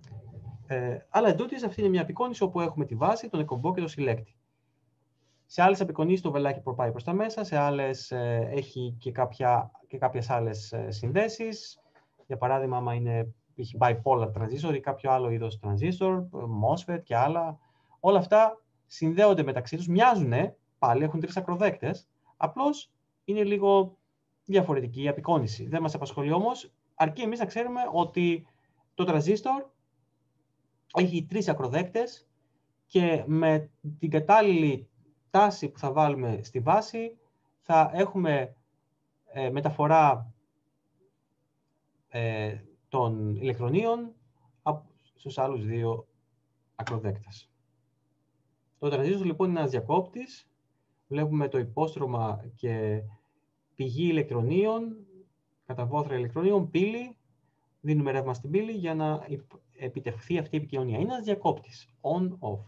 Αλλά εντούτοις αυτή είναι μια απεικόνηση όπου έχουμε τη βάση, τον εκπομπό και το συλλέκτη. Σε άλλες απεικονίσεις το βελάκι προπάει προς τα μέσα, σε άλλες έχει και κάποιες άλλες συνδέσεις. Για παράδειγμα, άμα έχει bipolar transistor ή κάποιο άλλο είδος transistor, MOSFET και άλλα. Όλα αυτά συνδέονται μεταξύ τους, μοιάζουν, πάλι έχουν 3 ακροδέκτες, απλώς είναι λίγο διαφορετική η απεικόνηση. Δεν μας απασχολεί όμως, αρκεί εμείς να ξέρουμε ότι το τρανζίστορ έχει 3 ακροδέκτες και με την κατάλληλη τάση που θα βάλουμε στη βάση θα έχουμε μεταφορά των ηλεκτρονίων στους άλλους 2 ακροδέκτες. Το τρανζίστορ λοιπόν είναι ένας διακόπτης. Βλέπουμε το υπόστρωμα και πηγή ηλεκτρονίων, καταβόθρα ηλεκτρονίων, πύλη. Δίνουμε ρεύμα στην πύλη για να επιτευχθεί αυτή η επικοινωνία. Είναι ένας διακόπτης, on-off.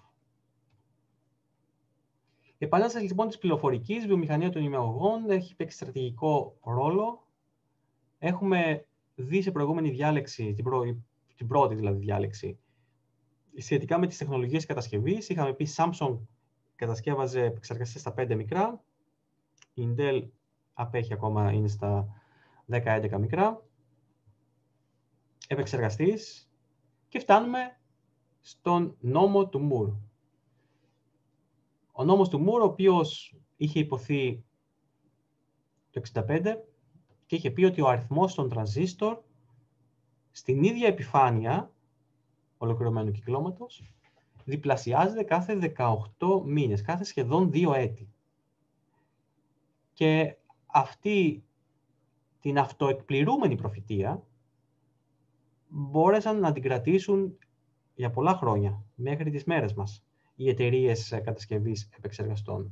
Η επανάσταση λοιπόν της πληροφορικής, βιομηχανία των ημιαγωγών, έχει παίξει στρατηγικό ρόλο. Έχουμε δει σε προηγούμενη διάλεξη, την πρώτη δηλαδή διάλεξη, σχετικά με τις τεχνολογίες κατασκευής. Είχαμε πει Samsung κατασκεύαζε επεξεργαστές στα 5 μικρά. Η Intel απέχει ακόμα, είναι στα 10-11 μικρά. Επεξεργαστής. Και φτάνουμε στον νόμο του Μουρ. Ο νόμος του Μουρ, ο οποίος είχε υποθεί το 1965 και είχε πει ότι ο αριθμός των τρανζίστορ στην ίδια επιφάνεια ολοκληρωμένου κυκλώματος διπλασιάζεται κάθε 18 μήνες, κάθε σχεδόν 2 έτη. Και αυτή την αυτοεκπληρούμενη προφητεία μπόρεσαν να την κρατήσουν για πολλά χρόνια, μέχρι τις μέρες μας, οι εταιρείες κατασκευής επεξεργαστών.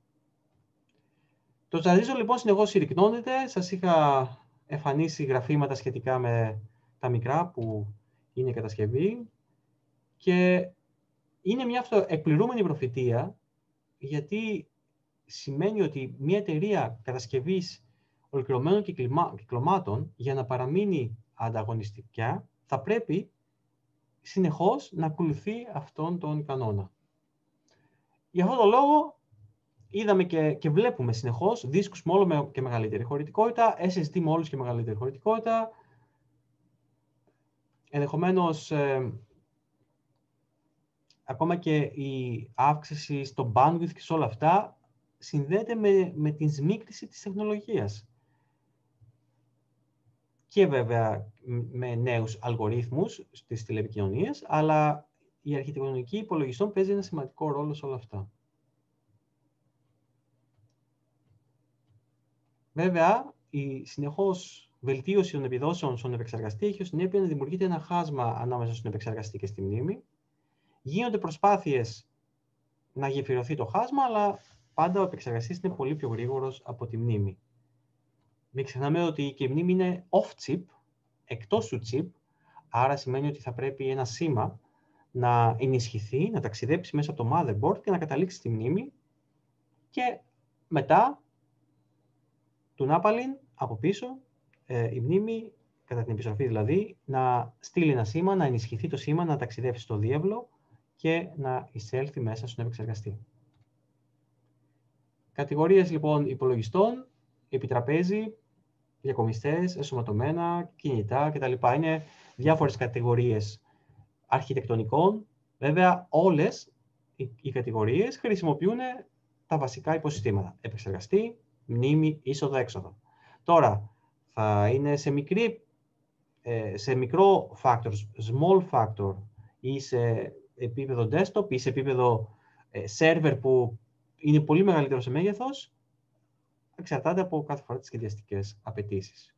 Το τρανζίστορ λοιπόν συνεχώς συρρυκνώνεται. Σας είχα εμφανίσει γραφήματα σχετικά με τα μικρά που είναι η κατασκευή και είναι μια αυτοεκπληρούμενη προφητεία, γιατί σημαίνει ότι μια εταιρεία κατασκευής ολοκληρωμένων κυκλωμάτων, για να παραμείνει ανταγωνιστικά, θα πρέπει συνεχώς να ακολουθεί αυτόν τον κανόνα. Γι' αυτόν τον λόγο είδαμε και βλέπουμε συνεχώς δίσκους με όλο και μεγαλύτερη χωρητικότητα, SSD με όλους και μεγαλύτερη χωρητικότητα. Ενδεχομένως, ακόμα και η αύξηση στο bandwidth και σε όλα αυτά συνδέεται με την σμίκριση της τεχνολογίας. Και βέβαια με νέους αλγορίθμους στις τηλεπικοινωνίες, αλλά η αρχιτεκτονική υπολογιστών παίζει ένα σημαντικό ρόλο σε όλα αυτά. Βέβαια, η συνεχώς βελτίωση των επιδόσεων στον επεξεργαστή έχει ως συνέπεια να δημιουργείται ένα χάσμα ανάμεσα στον επεξεργαστή και στη μνήμη. Γίνονται προσπάθειες να γεφυρωθεί το χάσμα, αλλά πάντα ο επεξεργαστής είναι πολύ πιο γρήγορος από τη μνήμη. Μην ξεχνάμε ότι και η μνήμη είναι off-chip, εκτός του chip, άρα σημαίνει ότι θα πρέπει ένα σήμα να ενισχυθεί, να ταξιδέψει μέσα από το motherboard και να καταλήξει στη μνήμη και μετά του νάπαλιν από πίσω η μνήμη, κατά την επιστροφή δηλαδή, να στείλει ένα σήμα, να ενισχυθεί το σήμα, να ταξιδέψει στο διάβλο και να εισέλθει μέσα στον επεξεργαστή. Κατηγορίες λοιπόν υπολογιστών, επιτραπέζι, διακομιστές, εσωματωμένα, κινητά κτλ. Είναι διάφορες κατηγορίες αρχιτεκτονικών. Βέβαια, όλες οι κατηγορίες χρησιμοποιούν τα βασικά υποσυστήματα. Επεξεργαστή, μνήμη, είσοδο-έξοδο. Τώρα, θα είναι σε μικρό factor, small factor, ή σε επίπεδο desktop, ή σε επίπεδο server που είναι πολύ μεγαλύτερο σε μέγεθος, εξαρτάται από κάθε φορά τις σχεδιαστικές απαιτήσεις.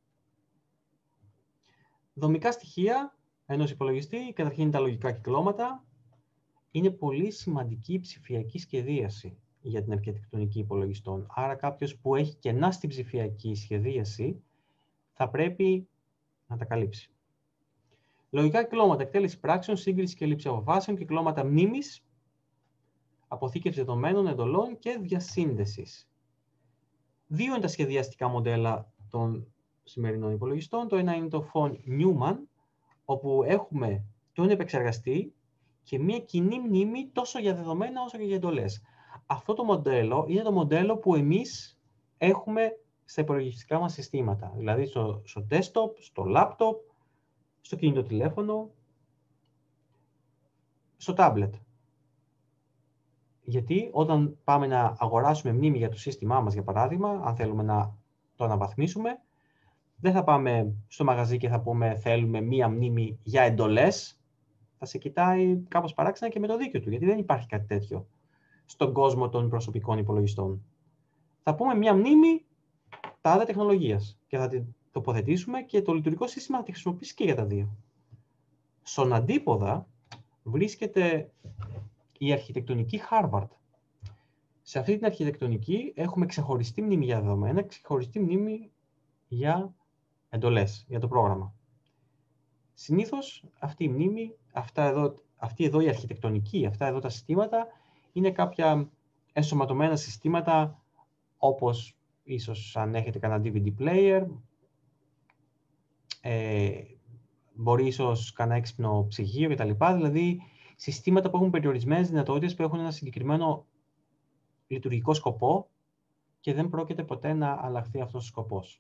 Δομικά στοιχεία ενός υπολογιστή, καταρχήν τα λογικά κυκλώματα, είναι πολύ σημαντική ψηφιακή σχεδίαση για την αρχιτεκτονική υπολογιστών. Άρα κάποιος που έχει κενά στην ψηφιακή σχεδίαση θα πρέπει να τα καλύψει. Λογικά κυκλώματα, εκτέλεση πράξεων, σύγκριση και λήψη αποφάσεων, κυκλώματα μνήμης, αποθήκευση δεδομένων, εντολών και διασύνδεσης. 2 είναι τα σχεδιαστικά μοντέλα των σημερινών υπολογιστών. Το ένα είναι το von Neumann, όπου έχουμε τον επεξεργαστή και μια κοινή μνήμη τόσο για δεδομένα όσο και για εντολές. Αυτό το μοντέλο είναι το μοντέλο που εμείς έχουμε στα υπολογιστικά μας συστήματα. Δηλαδή στο desktop, στο laptop, στο κινητό τηλέφωνο, στο tablet. Γιατί όταν πάμε να αγοράσουμε μνήμη για το σύστημά μας, για παράδειγμα, αν θέλουμε να το αναβαθμίσουμε, δεν θα πάμε στο μαγαζί και θα πούμε θέλουμε μία μνήμη για εντολές. Θα σε κοιτάει κάπως παράξενα και με το δίκιο του, γιατί δεν υπάρχει κάτι τέτοιο στον κόσμο των προσωπικών υπολογιστών. Θα πούμε μία μνήμη τάδε τεχνολογίας και θα την τοποθετήσουμε και το λειτουργικό σύστημα θα τη χρησιμοποιήσει και για τα δύο. Στον αντίποδα βρίσκεται η αρχιτεκτονική Harvard. Σε αυτή την αρχιτεκτονική έχουμε ξεχωριστή μνήμη για δεδομένα, ξεχωριστή μνήμη για εντολές, για το πρόγραμμα. Συνήθως αυτή η μνήμη, αυτή εδώ η αρχιτεκτονική, αυτά εδώ τα συστήματα, είναι κάποια ενσωματωμένα συστήματα, όπως ίσως αν έχετε κανένα DVD player, μπορεί ίσως κανένα έξυπνο ψυγείο κτλ. Δηλαδή, συστήματα που έχουν περιορισμένες δυνατότητες, που έχουν ένα συγκεκριμένο λειτουργικό σκοπό και δεν πρόκειται ποτέ να αλλάχθει αυτός ο σκοπός.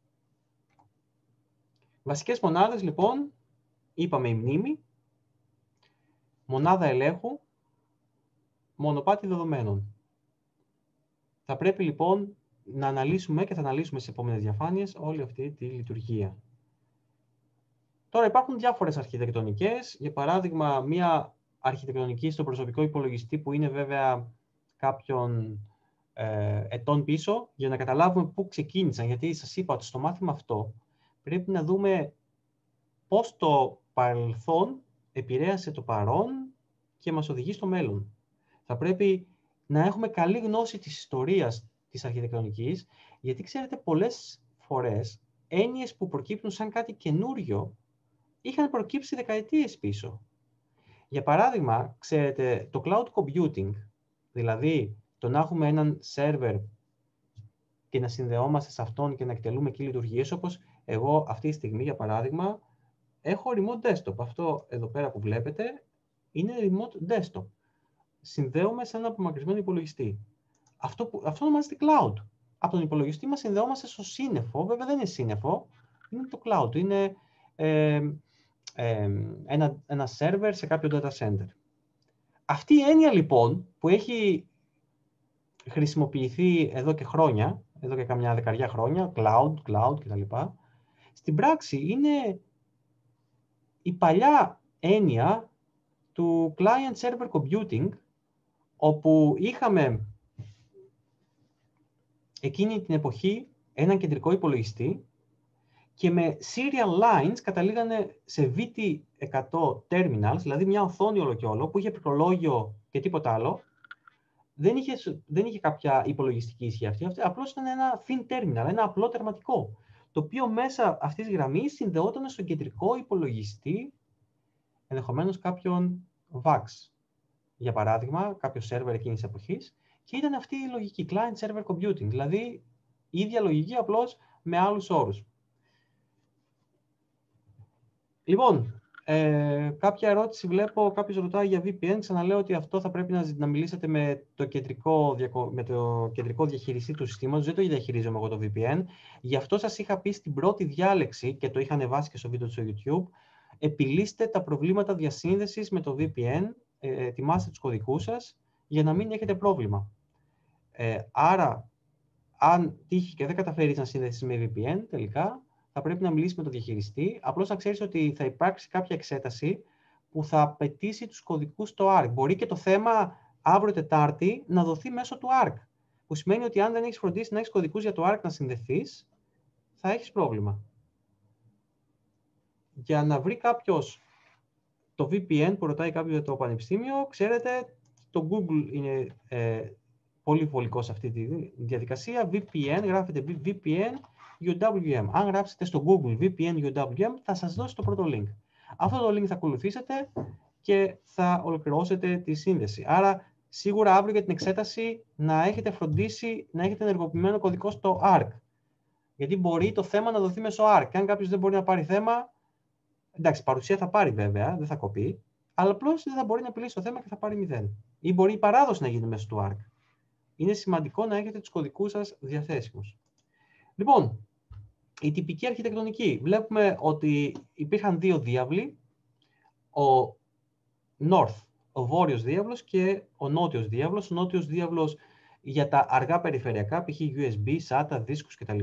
Βασικές μονάδες, λοιπόν, είπαμε η μνήμη, μονάδα ελέγχου, μονοπάτι δεδομένων. Θα πρέπει, λοιπόν, να αναλύσουμε και θα αναλύσουμε στις επόμενες διαφάνειες όλη αυτή τη λειτουργία. Τώρα υπάρχουν διάφορες αρχιτεκτονικές. Για παράδειγμα, μία αρχιτεκτονική στο προσωπικό υπολογιστή που είναι βέβαια κάποιων ετών πίσω, για να καταλάβουμε πού ξεκίνησαν. Γιατί σας είπα ότι στο μάθημα αυτό πρέπει να δούμε πώς το παρελθόν επηρέασε το παρόν και μας οδηγεί στο μέλλον. Θα πρέπει να έχουμε καλή γνώση της ιστορίας της αρχιτεκτονικής, γιατί ξέρετε πολλές φορές έννοιες που προκύπτουν σαν κάτι καινούριο είχαν προκύψει δεκαετίες πίσω. Για παράδειγμα, ξέρετε, το cloud computing, δηλαδή το να έχουμε έναν σερβερ και να συνδεόμαστε σε αυτόν και να εκτελούμε εκεί λειτουργίες, όπως εγώ αυτή τη στιγμή, για παράδειγμα, έχω remote desktop. Αυτό εδώ πέρα που βλέπετε είναι remote desktop. Συνδέομαι σε ένα απομακρυσμένο υπολογιστή. Αυτό ονομάζεται cloud. Από τον υπολογιστή μας συνδεόμαστε στο σύννεφο. Βέβαια δεν είναι σύννεφο, είναι το cloud. Είναι ένα server σε κάποιο data center. Αυτή η έννοια λοιπόν που έχει χρησιμοποιηθεί εδώ και χρόνια, εδώ και καμιά δεκαριά χρόνια, cloud κτλ. Στην πράξη είναι η παλιά έννοια του client-server computing, όπου είχαμε εκείνη την εποχή έναν κεντρικό υπολογιστή και με serial lines καταλήγανε σε VT100 terminals, δηλαδή μια οθόνη όλο και όλο, που είχε πληκτρολόγιο και τίποτα άλλο. Δεν είχε κάποια υπολογιστική ισχύ αυτή, απλώς ήταν ένα thin terminal, ένα απλό τερματικό, το οποίο μέσα αυτής της γραμμής συνδεόταν στον κεντρικό υπολογιστή, ενδεχομένως κάποιον VAX, για παράδειγμα, κάποιο server εκείνης της εποχής, και ήταν αυτή η λογική, client-server computing, δηλαδή η ίδια λογική, απλώς με άλλους όρους. Λοιπόν, κάποια ερώτηση βλέπω, κάποιος ρωτάει για VPN. Ξαναλέω ότι αυτό θα πρέπει να μιλήσετε με το κεντρικό διαχειριστή του συστήματος. Δεν το διαχειρίζομαι εγώ το VPN. Γι' αυτό σας είχα πει στην πρώτη διάλεξη, και το είχα ανεβάσει και στο βίντεο στο YouTube, επιλύστε τα προβλήματα διασύνδεσης με το VPN, ετοιμάστε τους κωδικούς σας, για να μην έχετε πρόβλημα. Άρα, αν τύχει και δεν καταφέρεις να συνδέσεις με VPN, τελικά, θα πρέπει να μιλήσει με τον διαχειριστή. Απλώς να ξέρεις ότι θα υπάρξει κάποια εξέταση που θα απαιτήσει τους κωδικούς στο ARC. Μπορεί και το θέμα αύριο Τετάρτη να δοθεί μέσω του ARC. Που σημαίνει ότι αν δεν έχεις φροντίσει να έχεις κωδικούς για το ARC να συνδεθείς, θα έχεις πρόβλημα. Για να βρει κάποιος το VPN που ρωτάει κάποιος για το πανεπιστήμιο, ξέρετε, το Google είναι πολύ βολικό σε αυτή τη διαδικασία. VPN, γράφετε VPN UWM. Αν γράψετε στο Google VPN UWM, θα σας δώσει το πρώτο link. Αυτό το link θα ακολουθήσετε και θα ολοκληρώσετε τη σύνδεση. Άρα, σίγουρα αύριο για την εξέταση να έχετε φροντίσει να έχετε ενεργοποιημένο κωδικό στο ARC. Γιατί μπορεί το θέμα να δοθεί μέσω ARC. Αν κάποιος δεν μπορεί να πάρει θέμα, εντάξει, παρουσία θα πάρει βέβαια, δεν θα κοπεί, αλλά απλώς δεν θα μπορεί να επιλύσει το θέμα και θα πάρει 0. Ή μπορεί η παράδοση να γίνει μέσω του ARC. Είναι σημαντικό να έχετε τους κωδικούς σας διαθέσιμους. Λοιπόν, η τυπική αρχιτεκτονική. Βλέπουμε ότι υπήρχαν δύο διάβλοι. Ο North ο βόρειος διάβλος και ο νότιος διάβλος. Ο νότιος διάβλος για τα αργά περιφερειακά, π.χ. USB, SATA, δίσκους κτλ.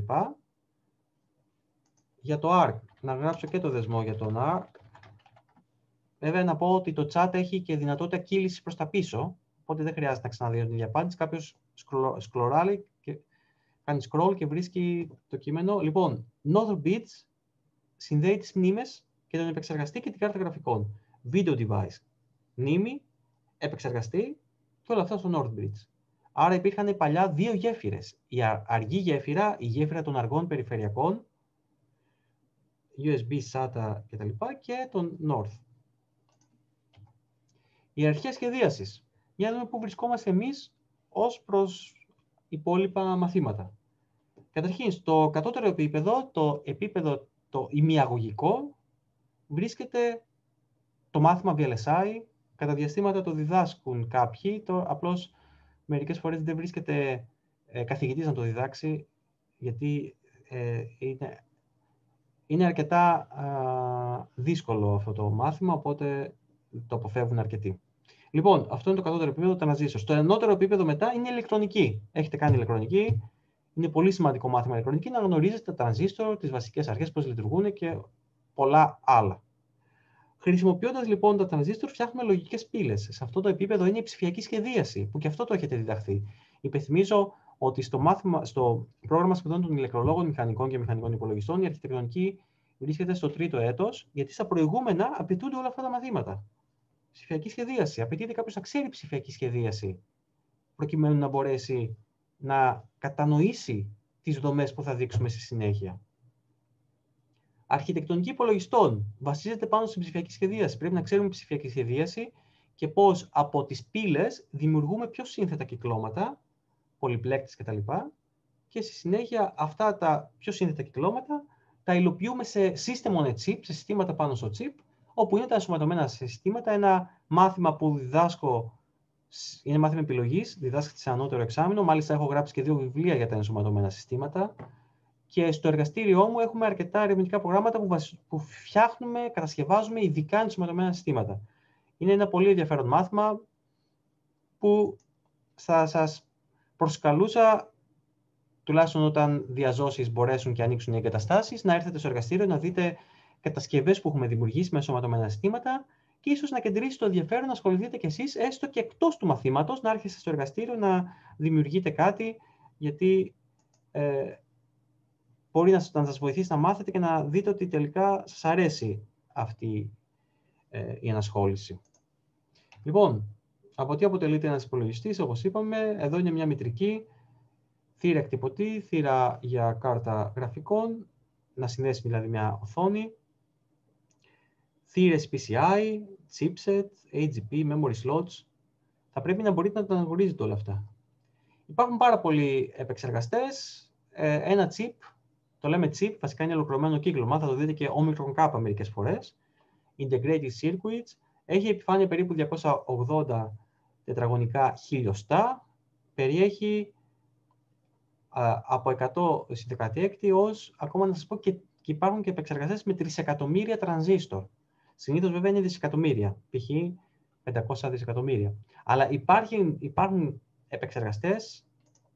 Για το ARC, να γράψω και το δεσμό για τον ARC. Βέβαια, να πω ότι το chat έχει και δυνατότητα κύλησης προς τα πίσω, οπότε δεν χρειάζεται να ξαναδεί την ίδια απάντηση. Κάποιος σκρολάρει και κάνει scroll και βρίσκει το κείμενο. Λοιπόν, North Bits συνδέει τις μνήμες και τον επεξεργαστή και την κάρτα γραφικών. Video device, μνήμη, επεξεργαστή και όλα αυτά στο North Bits. Άρα υπήρχαν παλιά δύο γέφυρες. Η αργή γέφυρα, η γέφυρα των αργών περιφερειακών, USB, SATA κτλ. Και τον North. Οι αρχές σχεδίασης. Για να δούμε πού βρισκόμαστε εμείς ως προς υπόλοιπα μαθήματα. Καταρχήν, στο κατώτερο επίπεδο, το επίπεδο το ημιαγωγικό, βρίσκεται το μάθημα VLSI. Κατά διαστήματα το διδάσκουν κάποιοι, απλώς μερικές φορές δεν βρίσκεται καθηγητής να το διδάξει, γιατί είναι αρκετά δύσκολο αυτό το μάθημα, οπότε το αποφεύγουν αρκετοί. Λοιπόν, αυτό είναι το κατώτερο επίπεδο, τρανζίστορ. Στο ενώτερο επίπεδο μετά είναι ηλεκτρονική. Έχετε κάνει ηλεκτρονική. Είναι πολύ σημαντικό μάθημα ηλεκτρονική να γνωρίζετε τα τρανζίστορ, τις βασικές αρχές, πώς λειτουργούν και πολλά άλλα. Χρησιμοποιώντας λοιπόν τα τρανζίστορ, φτιάχνουμε λογικές πύλες. Σε αυτό το επίπεδο είναι η ψηφιακή σχεδίαση, που και αυτό το έχετε διδαχθεί. Υπενθυμίζω ότι στο πρόγραμμα σπουδών των ηλεκτρολόγων, μηχανικών και μηχανικών υπολογιστών, η αρχιτεκτονική βρίσκεται στο 3ο έτος, γιατί στα προηγούμενα απαιτούνται όλα αυτά τα μαθήματα. Ψηφιακή σχεδίαση. Απαιτείται κάποιος να ξέρει ψηφιακή σχεδίαση, προκειμένου να μπορέσει να κατανοήσει τις δομές που θα δείξουμε στη συνέχεια. Αρχιτεκτονική υπολογιστών βασίζεται πάνω στην ψηφιακή σχεδίαση. Πρέπει να ξέρουμε ψηφιακή σχεδίαση και πώς από τις πύλες δημιουργούμε πιο σύνθετα κυκλώματα, πολυπλέκτες κτλ. Και στη συνέχεια αυτά τα πιο σύνθετα κυκλώματα τα υλοποιούμε σε system on a chip, σε συστήματα πάνω στο chip, όπου είναι τα ενσωματωμένα συστήματα. Ένα μάθημα που διδάσκω είναι μάθημα επιλογής, διδάσκεται σε ανώτερο εξάμηνο. Μάλιστα, έχω γράψει και 2 βιβλία για τα ενσωματωμένα συστήματα. Και στο εργαστήριό μου έχουμε αρκετά ερευνητικά προγράμματα που φτιάχνουμε, κατασκευάζουμε ειδικά ενσωματωμένα συστήματα. Είναι ένα πολύ ενδιαφέρον μάθημα που θα σας προσκαλούσα, τουλάχιστον όταν διαζώσεις μπορέσουν και ανοίξουν οι εγκαταστάσεις, να έρθετε στο εργαστήριο να δείτε κατασκευές που έχουμε δημιουργήσει με ενσωματωμένα συστήματα και ίσως να κεντρήσει το ενδιαφέρον να ασχοληθείτε κι εσείς, έστω και εκτός του μαθήματος, να έρχεστε στο εργαστήριο να δημιουργείτε κάτι, γιατί μπορεί να σας βοηθήσει να μάθετε και να δείτε ότι τελικά σας αρέσει αυτή η ενασχόληση. Λοιπόν, από τι αποτελείται ένας υπολογιστής, όπως είπαμε, εδώ είναι μια μητρική, θύρα εκτυπωτή, θύρα για κάρτα γραφικών, να συνδέσει δηλαδή μια οθόνη, θύρες PCI, chipset, AGP, memory slots. Θα πρέπει να μπορείτε να τα αναγνωρίζετε όλα αυτά. Υπάρχουν πάρα πολλοί επεξεργαστές. Ένα chip, το λέμε chip, βασικά είναι ολοκληρωμένο κύκλωμα, θα το δείτε και Omicron K μερικές φορές. Integrated Circuits, έχει επιφάνεια περίπου 280 τετραγωνικά χιλιοστά, περιέχει από 100 στη 16 ως, ακόμα να σας πω, και υπάρχουν και επεξεργαστές με τρισεκατομμύρια τρανζίστορ. Συνήθως βέβαια είναι δισεκατομμύρια, π.χ. 500 δισεκατομμύρια. Αλλά υπάρχουν επεξεργαστές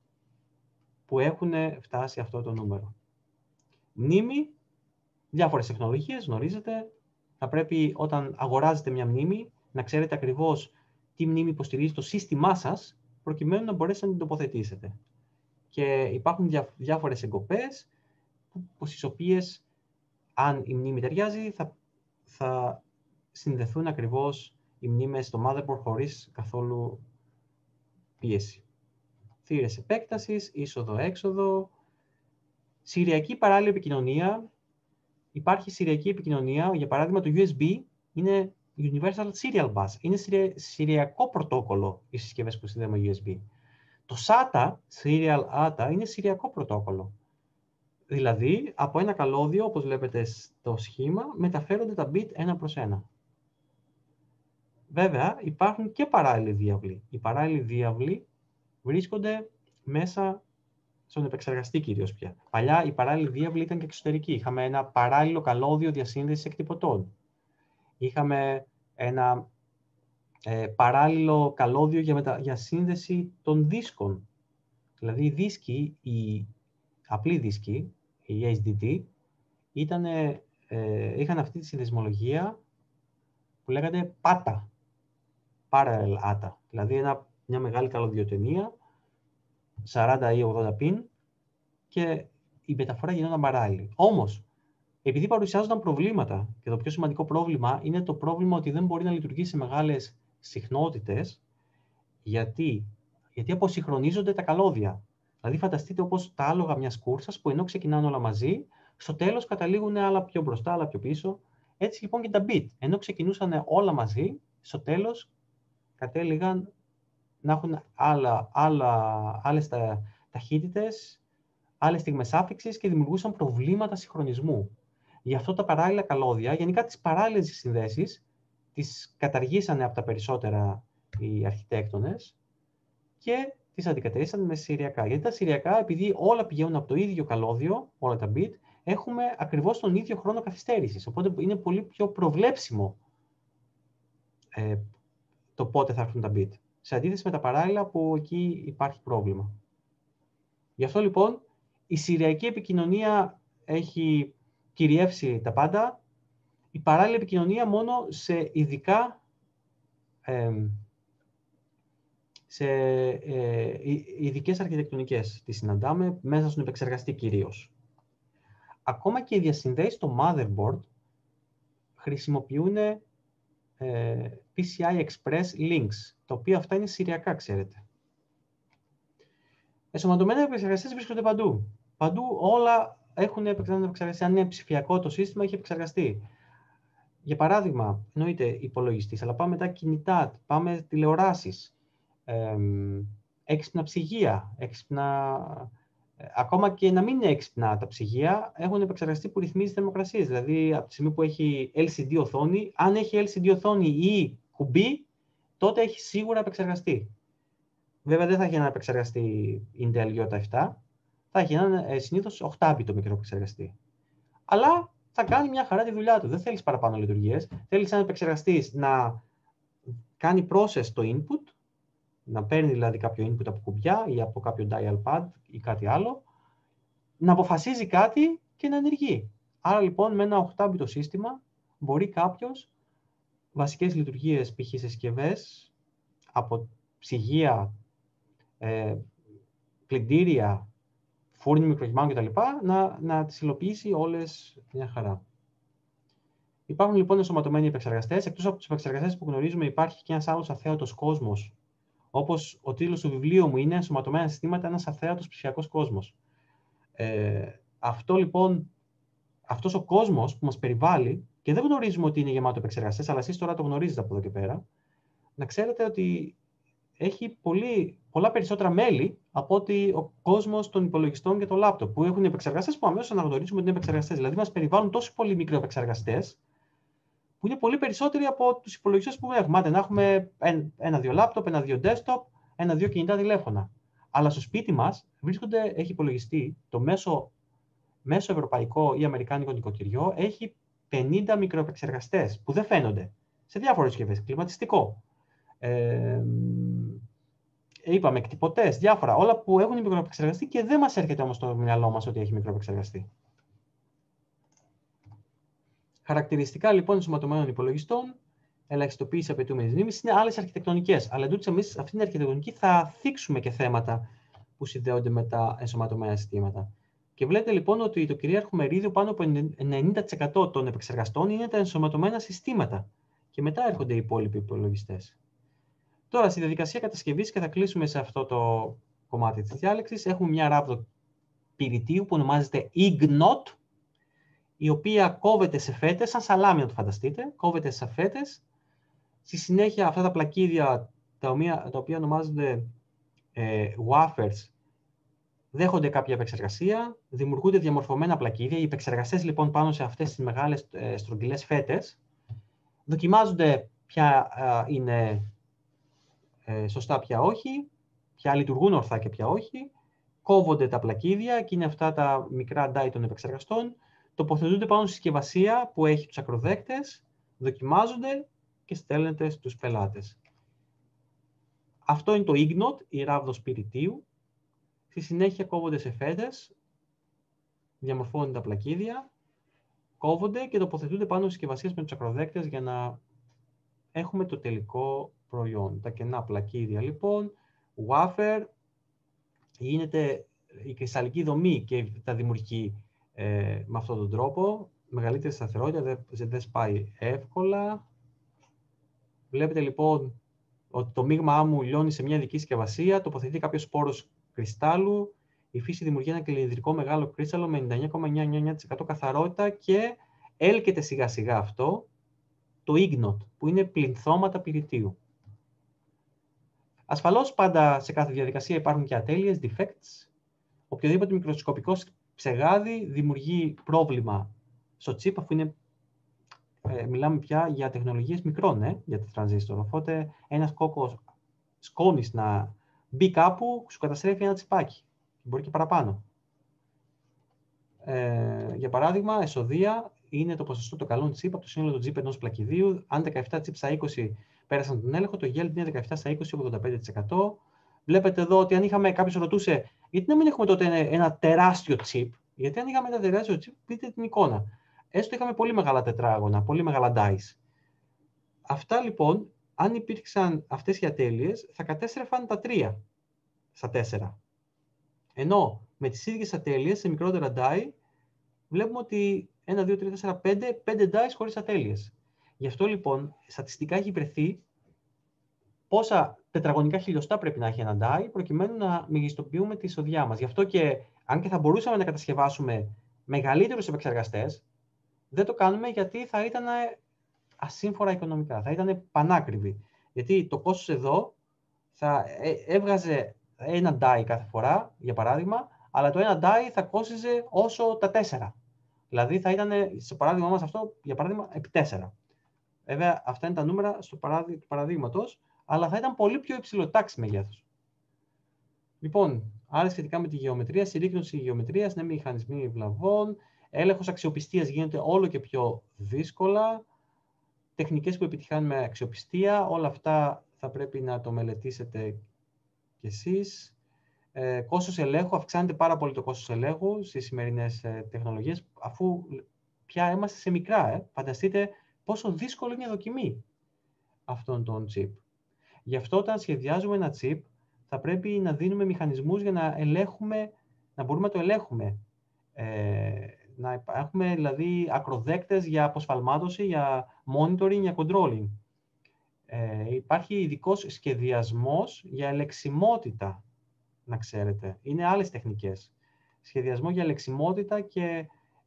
που έχουν φτάσει αυτό το νούμερο. Μνήμη, διάφορες τεχνολογίες, γνωρίζετε. Θα πρέπει όταν αγοράζετε μια μνήμη να ξέρετε ακριβώς τι μνήμη υποστηρίζει το σύστημά σας, προκειμένου να μπορέσετε να την τοποθετήσετε. Και υπάρχουν διάφορες εγκοπές, στις οποίες, αν η μνήμη ταιριάζει, θα συνδεθούν ακριβώς οι μνήμες στο motherboard χωρίς καθόλου πίεση. Θύρες επέκτασης, είσοδο-έξοδο, σηριακή παράλληλη επικοινωνία. Υπάρχει σηριακή επικοινωνία, για παράδειγμα το USB είναι Universal Serial Bus, είναι σηριακό πρωτόκολλο οι συσκευές που συνδέουμε USB. Το SATA, Serial ATA, είναι σηριακό πρωτόκολλο. Δηλαδή, από ένα καλώδιο, όπως βλέπετε στο σχήμα, μεταφέρονται τα bit ένα προς ένα. Βέβαια, υπάρχουν και παράλληλοι διάβλοι. Οι παράλληλοι διάβλοι βρίσκονται μέσα στον επεξεργαστή κυρίως πια. Παλιά οι παράλληλοι διάβλοι ήταν και εξωτερικοί. Είχαμε ένα παράλληλο καλώδιο διασύνδεσης εκτυπωτών. Είχαμε ένα παράλληλο καλώδιο για σύνδεση των δίσκων. Δηλαδή οι δίσκοι, οι απλοί δίσκοι, οι HDD, είχαν αυτή τη συνδεσμολογία που λέγανε PATA, Parallel ATA. Δηλαδή μια μεγάλη καλωδιοτενία, 40 ή 80 pin, και η μεταφορά γινόταν παράλληλη. Όμως, επειδή παρουσιάζονταν προβλήματα, και το πιο σημαντικό πρόβλημα είναι το πρόβλημα ότι δεν μπορεί να λειτουργήσει σε μεγάλες συχνότητες, γιατί αποσυγχρονίζονται τα καλώδια. Δηλαδή, φανταστείτε όπως τα άλογα μιας κούρσας, που ενώ ξεκινάνε όλα μαζί, στο τέλος καταλήγουν άλλα πιο μπροστά, άλλα πιο πίσω. Έτσι λοιπόν και τα bit, ενώ ξεκινούσαν όλα μαζί, στο τέλος κατέληγαν να έχουν άλλες ταχύτητες, άλλες στιγμές άφιξης και δημιουργούσαν προβλήματα συγχρονισμού. Γι' αυτό τα παράλληλα καλώδια, γενικά τις παράλληλες συνδέσεις, τις καταργήσανε από τα περισσότερα οι αρχιτέκτονες και τις αντικαταστήσαν με σηριακά. Γιατί τα σηριακά, επειδή όλα πηγαίνουν από το ίδιο καλώδιο, όλα τα bit, έχουμε ακριβώς τον ίδιο χρόνο καθυστέρησης. Οπότε είναι πολύ πιο προβλέψιμο το πότε θα έρθουν τα bit. Σε αντίθεση με τα παράλληλα που εκεί υπάρχει πρόβλημα. Γι' αυτό λοιπόν η σηριακή επικοινωνία έχει κυριεύσει τα πάντα. Η παράλληλη επικοινωνία μόνο σε ειδικές αρχιτεκτονικές τη συναντάμε, μέσα στον επεξεργαστή κυρίως. Ακόμα και οι διασυνδέσεις στο motherboard χρησιμοποιούν PCI Express links, τα οποία αυτά είναι σηριακά, ξέρετε. Ενσωματωμένοι επεξεργαστές βρίσκονται παντού. Παντού όλα έχουν επεξεργαστεί. Αν είναι ψηφιακό το σύστημα, έχει επεξεργαστεί. Για παράδειγμα, εννοείται υπολογιστής, αλλά πάμε μετά κινητά, πάμε τηλεοράσεις, έξυπνα ψυγεία, ακόμα και να μην είναι έξυπνα τα ψυγεία, έχουν επεξεργαστεί που ρυθμίζει θερμοκρασίες. Δηλαδή, από τη στιγμή που έχει LCD οθόνη, αν έχει LCD οθόνη ή κουμπί, τότε έχει σίγουρα επεξεργαστεί. Βέβαια, δεν θα έχει ένα επεξεργαστή Intel Iota 7, θα έχει έναν συνήθως 8-bit μικρό επεξεργαστή. Αλλά θα κάνει μια χαρά τη δουλειά του. Δεν θέλεις παραπάνω λειτουργίες. Θέλεις έναν επεξεργαστής να κάνει process το input, να παίρνει δηλαδή κάποιο input από κουμπιά ή από κάποιο dial pad ή κάτι άλλο, να αποφασίζει κάτι και να ενεργεί. Άρα λοιπόν με ένα 8-bit σύστημα μπορεί κάποιος βασικές λειτουργίες, π.χ. συσκευές, από ψυγεία, πλυντήρια, φούρνη μικροκυμάνου κτλ. Να τις υλοποιήσει όλες μια χαρά. Υπάρχουν λοιπόν ενσωματωμένοι επεξεργαστές. Εκτός από τους επεξεργαστές που γνωρίζουμε, υπάρχει και ένας άλλος αθέατος κόσμος. Όπως ο τίτλος του βιβλίου μου είναι «Ενσωματωμένα συστήματα, ένας αθέατος ψηφιακός κόσμος». Αυτός ο κόσμος που μας περιβάλλει, και δεν γνωρίζουμε ότι είναι γεμάτο επεξεργαστές, αλλά εσείς τώρα το γνωρίζετε από εδώ και πέρα, να ξέρετε ότι έχει πολλά περισσότερα μέλη από ότι ο κόσμος των υπολογιστών και των λάπτοπ, που έχουν επεξεργαστές που αμέσως αναγνωρίζουμε ότι είναι επεξεργαστές. Δηλαδή, μας περιβάλλουν τόσοι πολλοί μικροεπεξεργαστές, που είναι πολύ περισσότεροι από τους υπολογιστές που έχουμε. Άντε να έχουμε 1-2 λάπτοπ, 1-2 desktop, 1-2 κινητά τηλέφωνα. Αλλά στο σπίτι μας έχει υπολογιστεί το μέσο ευρωπαϊκό ή αμερικάνικο νοικοκυριό, έχει 50 μικροεπεξεργαστές που δεν φαίνονται σε διάφορες συσκευές. Κλιματιστικό. Είπαμε εκτυπωτές, διάφορα. Όλα που έχουν μικροεπεξεργαστή και δεν μας έρχεται όμως στο μυαλό μας ότι έχει μικροεπεξεργαστή. Χαρακτηριστικά λοιπόν ενσωματωμένων υπολογιστών, ελαχιστοποίηση απαιτούμενης μνήμης, είναι άλλες αρχιτεκτονικές. Αλλά εντούτοις εμείς σε αυτήν την αρχιτεκτονική θα θίξουμε και θέματα που συνδέονται με τα ενσωματωμένα συστήματα. Και βλέπετε λοιπόν ότι το κυρίαρχο μερίδιο, πάνω από 90% των επεξεργαστών, είναι τα ενσωματωμένα συστήματα. Και μετά έρχονται οι υπόλοιποι υπολογιστές. Τώρα, στη διαδικασία κατασκευής, και θα κλείσουμε σε αυτό το κομμάτι της διάλεξης, έχουμε μια ράβδο πυρητίου που ονομάζεται Ignot, η οποία κόβεται σε φέτες, σαν σαλάμι να το φανταστείτε, κόβεται σε φέτες. Στη συνέχεια αυτά τα πλακίδια, τα οποία ονομάζονται wafers, δέχονται κάποια επεξεργασία, δημιουργούνται διαμορφωμένα πλακίδια. Οι επεξεργαστές λοιπόν πάνω σε αυτές τις μεγάλες στρογγυλές φέτες δοκιμάζονται ποια είναι σωστά, ποια όχι, ποια λειτουργούν ορθά και ποια όχι. Κόβονται τα πλακίδια και είναι αυτά τα μικρά die των επεξεργαστών. Τοποθετούνται πάνω στη συσκευασία που έχει τους ακροδέκτες, δοκιμάζονται και στέλνεται στους πελάτες. Αυτό είναι το Ignot, η ράβδος πυρητίου. Στη συνέχεια κόβονται σε φέτες, διαμορφώνουν τα πλακίδια, κόβονται και τοποθετούνται πάνω στις συσκευασίες με τους ακροδέκτες για να έχουμε το τελικό προϊόν. Τα κενά πλακίδια λοιπόν, wafer, γίνεται η κρυσταλλική δομή και τα δημιουργεί με αυτόν τον τρόπο. Μεγαλύτερη σταθερότητα, δεν σπάει εύκολα. Βλέπετε λοιπόν ότι το μείγμα μου λιώνει σε μια ειδική συσκευασία, τοποθετεί κάποιος σπόρος κρυστάλλου, η φύση δημιουργεί ένα κυλινδρικό μεγάλο κρύσταλλο με 99,99% καθαρότητα και έλκεται σιγά σιγά αυτό το Ignot, που είναι πλυνθώματα πυρητίου. Ασφαλώς πάντα σε κάθε διαδικασία υπάρχουν και ατέλειες, defects. Οποιοδήποτε μικροσκοπικό ψεγάδι δημιουργεί πρόβλημα στο chip, αφού είναι, μιλάμε πια για τεχνολογίες μικρών, για τα τρανζίστορ. Οπότε ένας κόκκος σκόνης να μπει κάπου, σου καταστρέφει ένα τσιπάκι. Μπορεί και παραπάνω. Για παράδειγμα, εσοδεία είναι το ποσοστό των καλών chip από το σύνολο του chip ενός πλακιδίου. Αν 17 chip στα 20 πέρασαν τον έλεγχο, το yield είναι 17 στα 20, 85%. Βλέπετε εδώ ότι αν είχαμε, κάποιος ρωτούσε, γιατί να μην έχουμε τότε ένα τεράστιο chip, γιατί αν είχαμε ένα τεράστιο chip, δείτε την εικόνα. Έστω είχαμε πολύ μεγάλα τετράγωνα, πολύ μεγάλα dice. Αυτά λοιπόν, αν υπήρξαν αυτές οι ατέλειες, θα κατέστρεφαν τα 3 στα 4. Ενώ με τις ίδιες ατέλειες, σε μικρότερα die, βλέπουμε ότι 1, 2, 3, 4, 5 dice χωρίς ατέλειες. Γι' αυτό λοιπόν, στατιστικά έχει βρεθεί πόσα τετραγωνικά χιλιοστά πρέπει να έχει ένα die, προκειμένου να μεγιστοποιούμε τη εισοδιά μας. Γι' αυτό και, αν και θα μπορούσαμε να κατασκευάσουμε μεγαλύτερους επεξεργαστές, δεν το κάνουμε γιατί θα ήταν ασύμφορα οικονομικά, θα ήταν πανάκριβοι. Γιατί το κόστος εδώ θα έβγαζε ένα die κάθε φορά, για παράδειγμα, αλλά το ένα die θα κόστιζε όσο τα 4. Δηλαδή θα ήταν, στο παράδειγμα μας αυτό, για παράδειγμα, επί 4. Βέβαια, αυτά είναι τα νούμερα του παραδείγματος, αλλά θα ήταν πολύ πιο υψηλό τάξη μεγέθους. Λοιπόν, άρα σχετικά με τη γεωμετρία, συρρίκνωση γεωμετρίας, νέοι μηχανισμοί βλαβών, έλεγχος αξιοπιστίας γίνεται όλο και πιο δύσκολα, τεχνικές που επιτυχάνουν με αξιοπιστία, όλα αυτά θα πρέπει να το μελετήσετε κι εσείς. Κόστος ελέγχου, αυξάνεται πάρα πολύ το κόστος ελέγχου στις σημερινές τεχνολογίες, αφού πια είμαστε σε μικρά. Φανταστείτε πόσο δύσκολο είναι η δοκιμή αυτών των chip. Γι' αυτό όταν σχεδιάζουμε ένα chip, θα πρέπει να δίνουμε μηχανισμούς για να ελέγχουμε, να μπορούμε να το ελέγχουμε. Να έχουμε δηλαδή ακροδέκτες για αποσφαλμάτωση, για monitoring, για controlling. Υπάρχει ειδικός σχεδιασμός για ελεξιμότητα, να ξέρετε. Είναι άλλες τεχνικές. Σχεδιασμό για ελεξιμότητα και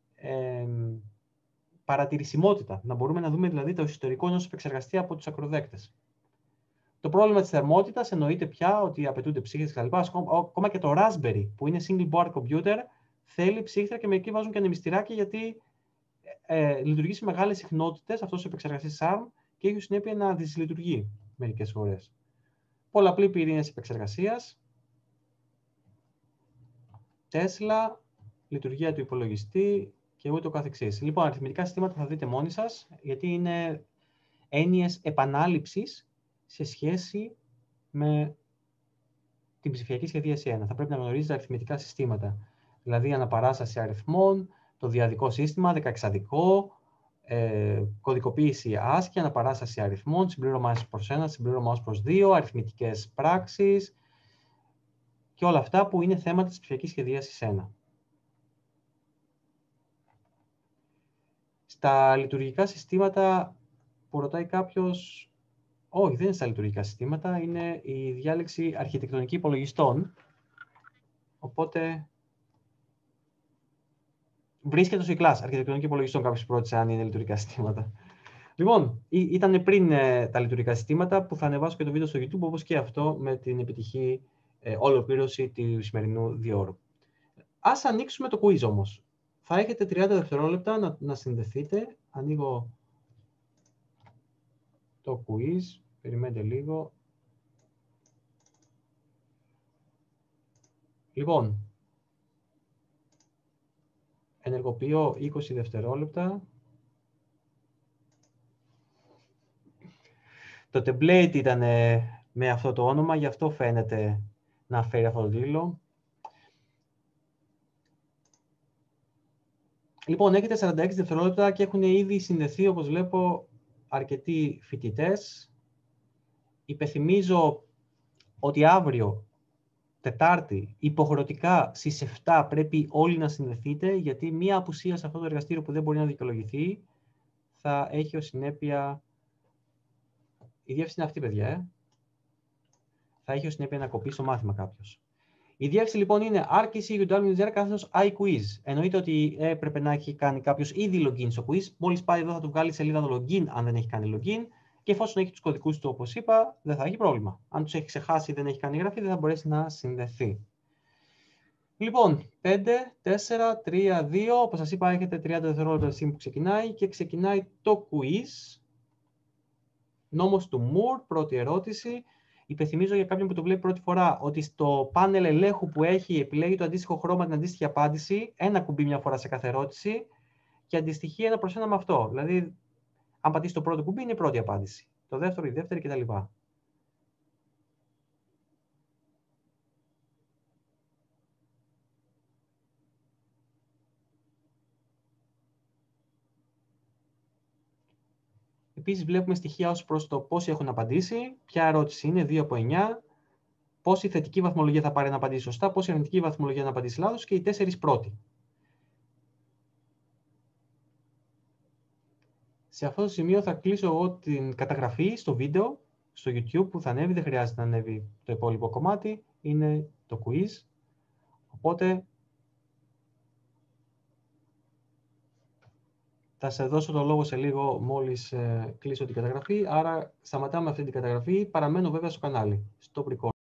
παρατηρησιμότητα. Να μπορούμε να δούμε δηλαδή το ιστορικό ενός επεξεργαστή από τους ακροδέκτες. Το πρόβλημα της θερμότητας εννοείται πια ότι απαιτούνται ψύχτες κτλ. Ακόμα και το Raspberry, που είναι single board computer, θέλει ψύχτρα και μερικοί βάζουν και ανεμιστηράκι γιατί λειτουργεί σε μεγάλες συχνότητες αυτός ο επεξεργαστής ARM και έχει συνέπεια να δυσλειτουργεί μερικές φορές. Πολλαπλή πυρήνες επεξεργασίας, Tesla, λειτουργία του υπολογιστή και ούτω καθεξής. Λοιπόν, αριθμητικά συστήματα θα δείτε μόνοι σας, γιατί είναι έννοιες επανάληψης σε σχέση με την ψηφιακή σχεδίαση 1. Θα πρέπει να γνωρίζετε αριθμητικά συστήματα, δηλαδή αναπαράσταση αριθμών, το διαδικό σύστημα, δεκαεξαδικό, κωδικοποίηση ASCII, αναπαράσταση αριθμών, συμπλήρωμα προς 1, συμπλήρωμα προς 2, αριθμητικές πράξεις και όλα αυτά που είναι θέματα της ψηφιακής σχεδίασης 1. Στα λειτουργικά συστήματα που ρωτάει κάποιος, όχι, δεν είναι στα λειτουργικά συστήματα, είναι η διάλεξη αρχιτεκτονική υπολογιστών. Οπότε βρίσκεται στο e-class αρχιτεκτονική υπολογιστών, κάποιος ρώτησε αν είναι λειτουργικά συστήματα. Λοιπόν, ήταν πριν τα λειτουργικά συστήματα που θα ανεβάσω και το βίντεο στο YouTube, όπως και αυτό με την επιτυχή ολοκλήρωση του σημερινού διόρου. Ας ανοίξουμε το quiz όμως. Θα έχετε 30 δευτερόλεπτα να συνδεθείτε. Ανοίγω το quiz. Περιμένετε λίγο. Λοιπόν, ενεργοποιώ 20 δευτερόλεπτα. Το template ήταν με αυτό το όνομα, γι' αυτό φαίνεται να φέρει αυτό το τίτλο. Λοιπόν, έχετε 46 δευτερόλεπτα και έχουν ήδη συνδεθεί, όπως βλέπω, αρκετοί φοιτητές. Υπενθυμίζω ότι αύριο, Τετάρτη, υποχρεωτικά στις 7 πρέπει όλοι να συνδεθείτε, γιατί μία απουσία σε αυτό το εργαστήριο που δεν μπορεί να δικαιολογηθεί θα έχει ως συνέπεια... Η διεύθυνση είναι αυτή, παιδιά, θα έχει ως συνέπεια να κοπεί στο μάθημα κάποιος. Η διεύθυνση λοιπόν είναι RKCUW/iQuiz. Εννοείται ότι έπρεπε να έχει κάνει κάποιος ήδη login στο quiz. Μόλις πάει εδώ θα του βγάλει σελίδα login αν δεν έχει κάνει login. Και εφόσον έχει τους κωδικούς του, όπως είπα, δεν θα έχει πρόβλημα. Αν τους έχει ξεχάσει ή δεν έχει κάνει εγγραφή, δεν θα μπορέσει να συνδεθεί. Λοιπόν, 5, 4, 3, 2. Όπως σας είπα, έχετε 30 δευτερόλεπτα τη στιγμή που ξεκινάει και ξεκινάει το quiz. Νόμος του Moore, πρώτη ερώτηση. Υπενθυμίζω για κάποιον που το βλέπει πρώτη φορά ότι στο πάνελ ελέγχου που έχει επιλέγει το αντίστοιχο χρώμα, την αντίστοιχη απάντηση, ένα κουμπί μια φορά σε κάθε ερώτηση και αντιστοιχεί ένα προς ένα με αυτό. Δηλαδή, αν πατήσει το πρώτο κουμπί, είναι η πρώτη απάντηση. Το δεύτερο, η δεύτερη κτλ. Επίσης, βλέπουμε στοιχεία ως προς το πόσοι έχουν απαντήσει, ποια ερώτηση είναι, 2 από 9, πόση θετική βαθμολογία θα πάρει να απαντήσει σωστά, πόση αρνητική βαθμολογία να απαντήσει λάθος και οι 4 πρώτοι. Σε αυτό το σημείο θα κλείσω εγώ την καταγραφή στο βίντεο, στο YouTube που θα ανέβει, δεν χρειάζεται να ανέβει το υπόλοιπο κομμάτι, είναι το quiz. Οπότε θα σε δώσω το λόγο σε λίγο μόλις κλείσω την καταγραφή, άρα σταματάμε αυτή την καταγραφή, παραμένω βέβαια στο κανάλι, στο record.